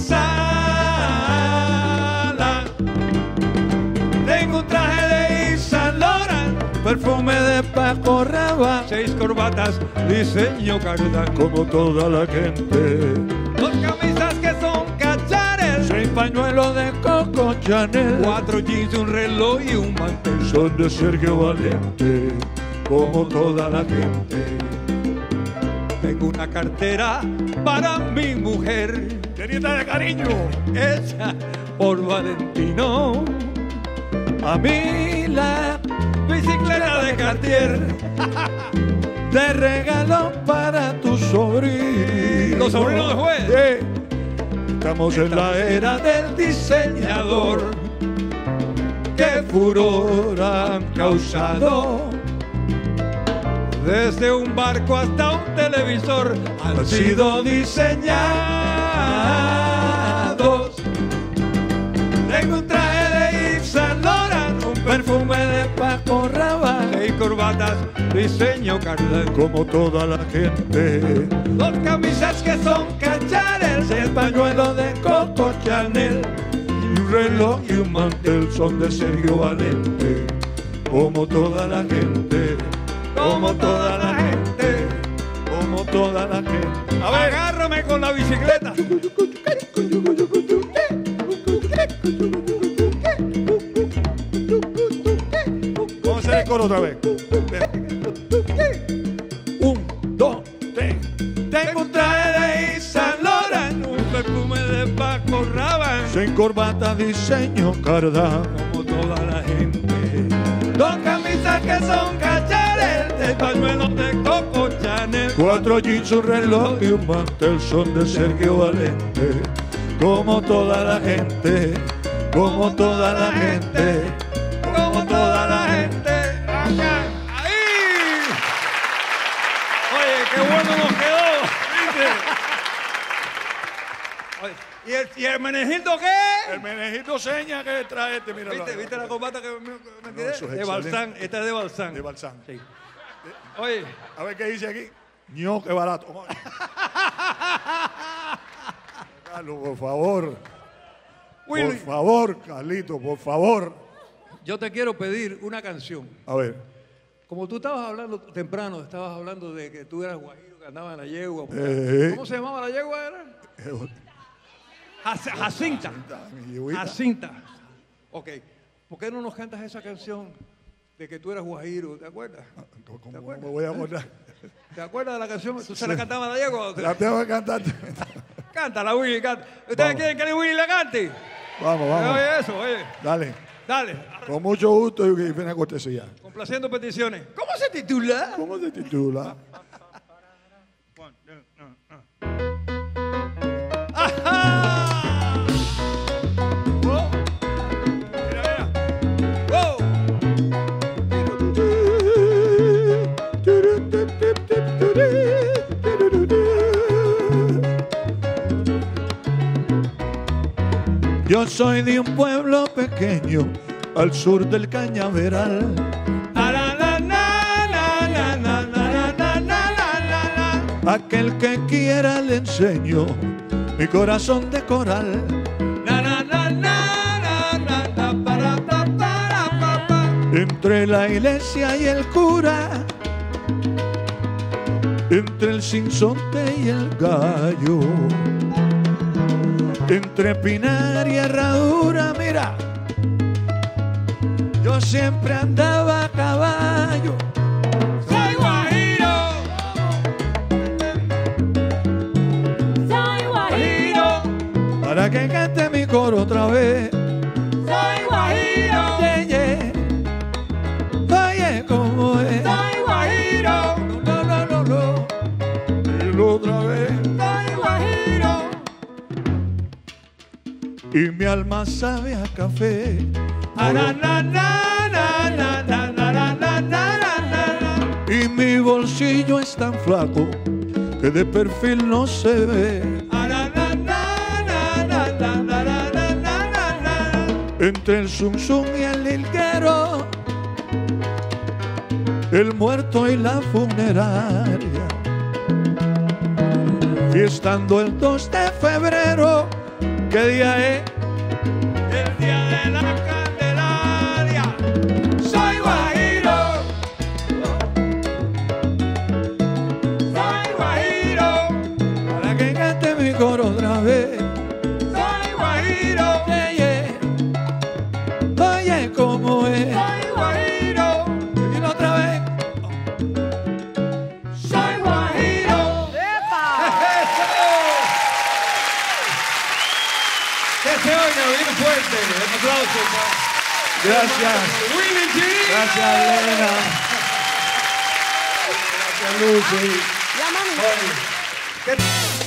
sala. Tengo un traje de Yves Saint Laurent, perfume de Paco Rabanne. Seis corbatas, diseño Cardán. Como toda la gente. Dos camisas que son cachares. Seis pañuelos de Coco Chanel. Cuatro jeans, un reloj y un mantel. Son de Sergio Valente. Como toda la gente. Tengo una cartera para mi mujer. Llenita de cariño. Hecha por Valentino. A mí la Bicicleta de Cartier. te regalo para tu sobrino. Los sobrinos de juez. Sí. Estamos en la era del diseñador. Qué furor han causado. Desde un barco hasta un televisor Han sido diseñados. Tengo un traje de Yves Saint Laurent, un perfume de Paco Rabanne. seis corbatas, diseño Cardán. Como toda la gente. Dos camisas que son cachares, el pañuelo de Coco Chanel. Y un reloj y un mantel son de Sergio Valente. Como toda la gente. Como toda la gente. Como toda la gente. A ver, agárrame con la bicicleta. Vamos a hacer el coro otra vez. Un, dos, tres. Tengo un traje de Yves Saint Laurent, Un perfume de Paco Rabanne. sin corbata, diseño Cardán. Como toda la gente. Dos camisas que son cachares, El pañuelo de Coco Chanel. cuatro jeans, un reloj y un mantel son de Sergio Valente. Como toda la gente, como toda la gente, como toda la gente. ¡Ahí! Oye, qué bueno nos quedó. ¿Viste? Oye, ¿y el, y el menejito qué? El menejito seña que trae este, mira. ¿Viste, ¿Viste la corbata que me, me tiré? eso es de excelente. Balsán, esta es de Balsán. De Balsán. Sí. Oye, A ver qué dice aquí. ño, qué barato. Carlos, por favor. Willy, Por favor, Carlito, por favor. yo te quiero pedir una canción. A ver. Como tú estabas hablando temprano, estabas hablando de que tú eras guajiro, que andaba en la yegua. Eh. ¿Cómo se llamaba la yegua? Era? Jac- Jacinta. Mi yegüita. Jacinta. Ok. ¿Por qué no nos cantas esa canción de que tú eras guajiro? ¿Te acuerdas? ¿Cómo ¿Te no acuerdas? me voy a acordar? ¿Te acuerdas de la canción? ¿Tú se la cantabas a Diego? La tengo que cantar. Cántala, Willy, canta. ¿Ustedes Vamos. quieren que Willy la cante? Vamos, vamos. Oye, eso, oye. Dale. Dale. Con mucho gusto y buena cortesía. Complaciendo peticiones. ¿Cómo se titula? ¿Cómo se titula? ¡Ajá! Oh. Mira, mira. Oh. Yo soy de un pueblo pequeño al sur del Cañaveral. Aquel que quiera le enseño mi corazón de coral. Entre la iglesia y el cura, entre el sinsonte y el gallo, entre pinar y herradura, mira, yo siempre andaba a caballo. Soy guajiro, Soy guajiro, Para que cante mi coro otra vez. soy guajiro, Yeah, yeah. Oye, ¿cómo es? soy guajiro, No, no, no, no. Dilo otra vez. soy guajiro. Y mi alma sabe a café. Y mi bolsillo es tan flaco que de perfil no se ve. Entre el zum zum y el lilguero, el muerto y la funeraria, fiestando el dos de febrero, ¿qué día es? el día de la Candelaria. Soy guajiro, soy guajiro, Para que cante mi coro otra vez. soy guajiro, Yeah, yeah. Oye, ¿cómo es? soy guajiro, Dilo otra vez. soy guajiro. ¡Eso! Que se oiga bien fuerte. Un aplauso. Gracias. Willy Chirino. Gracias, Elena. Gracias, Lucy. Ya, mami. ¿Qué-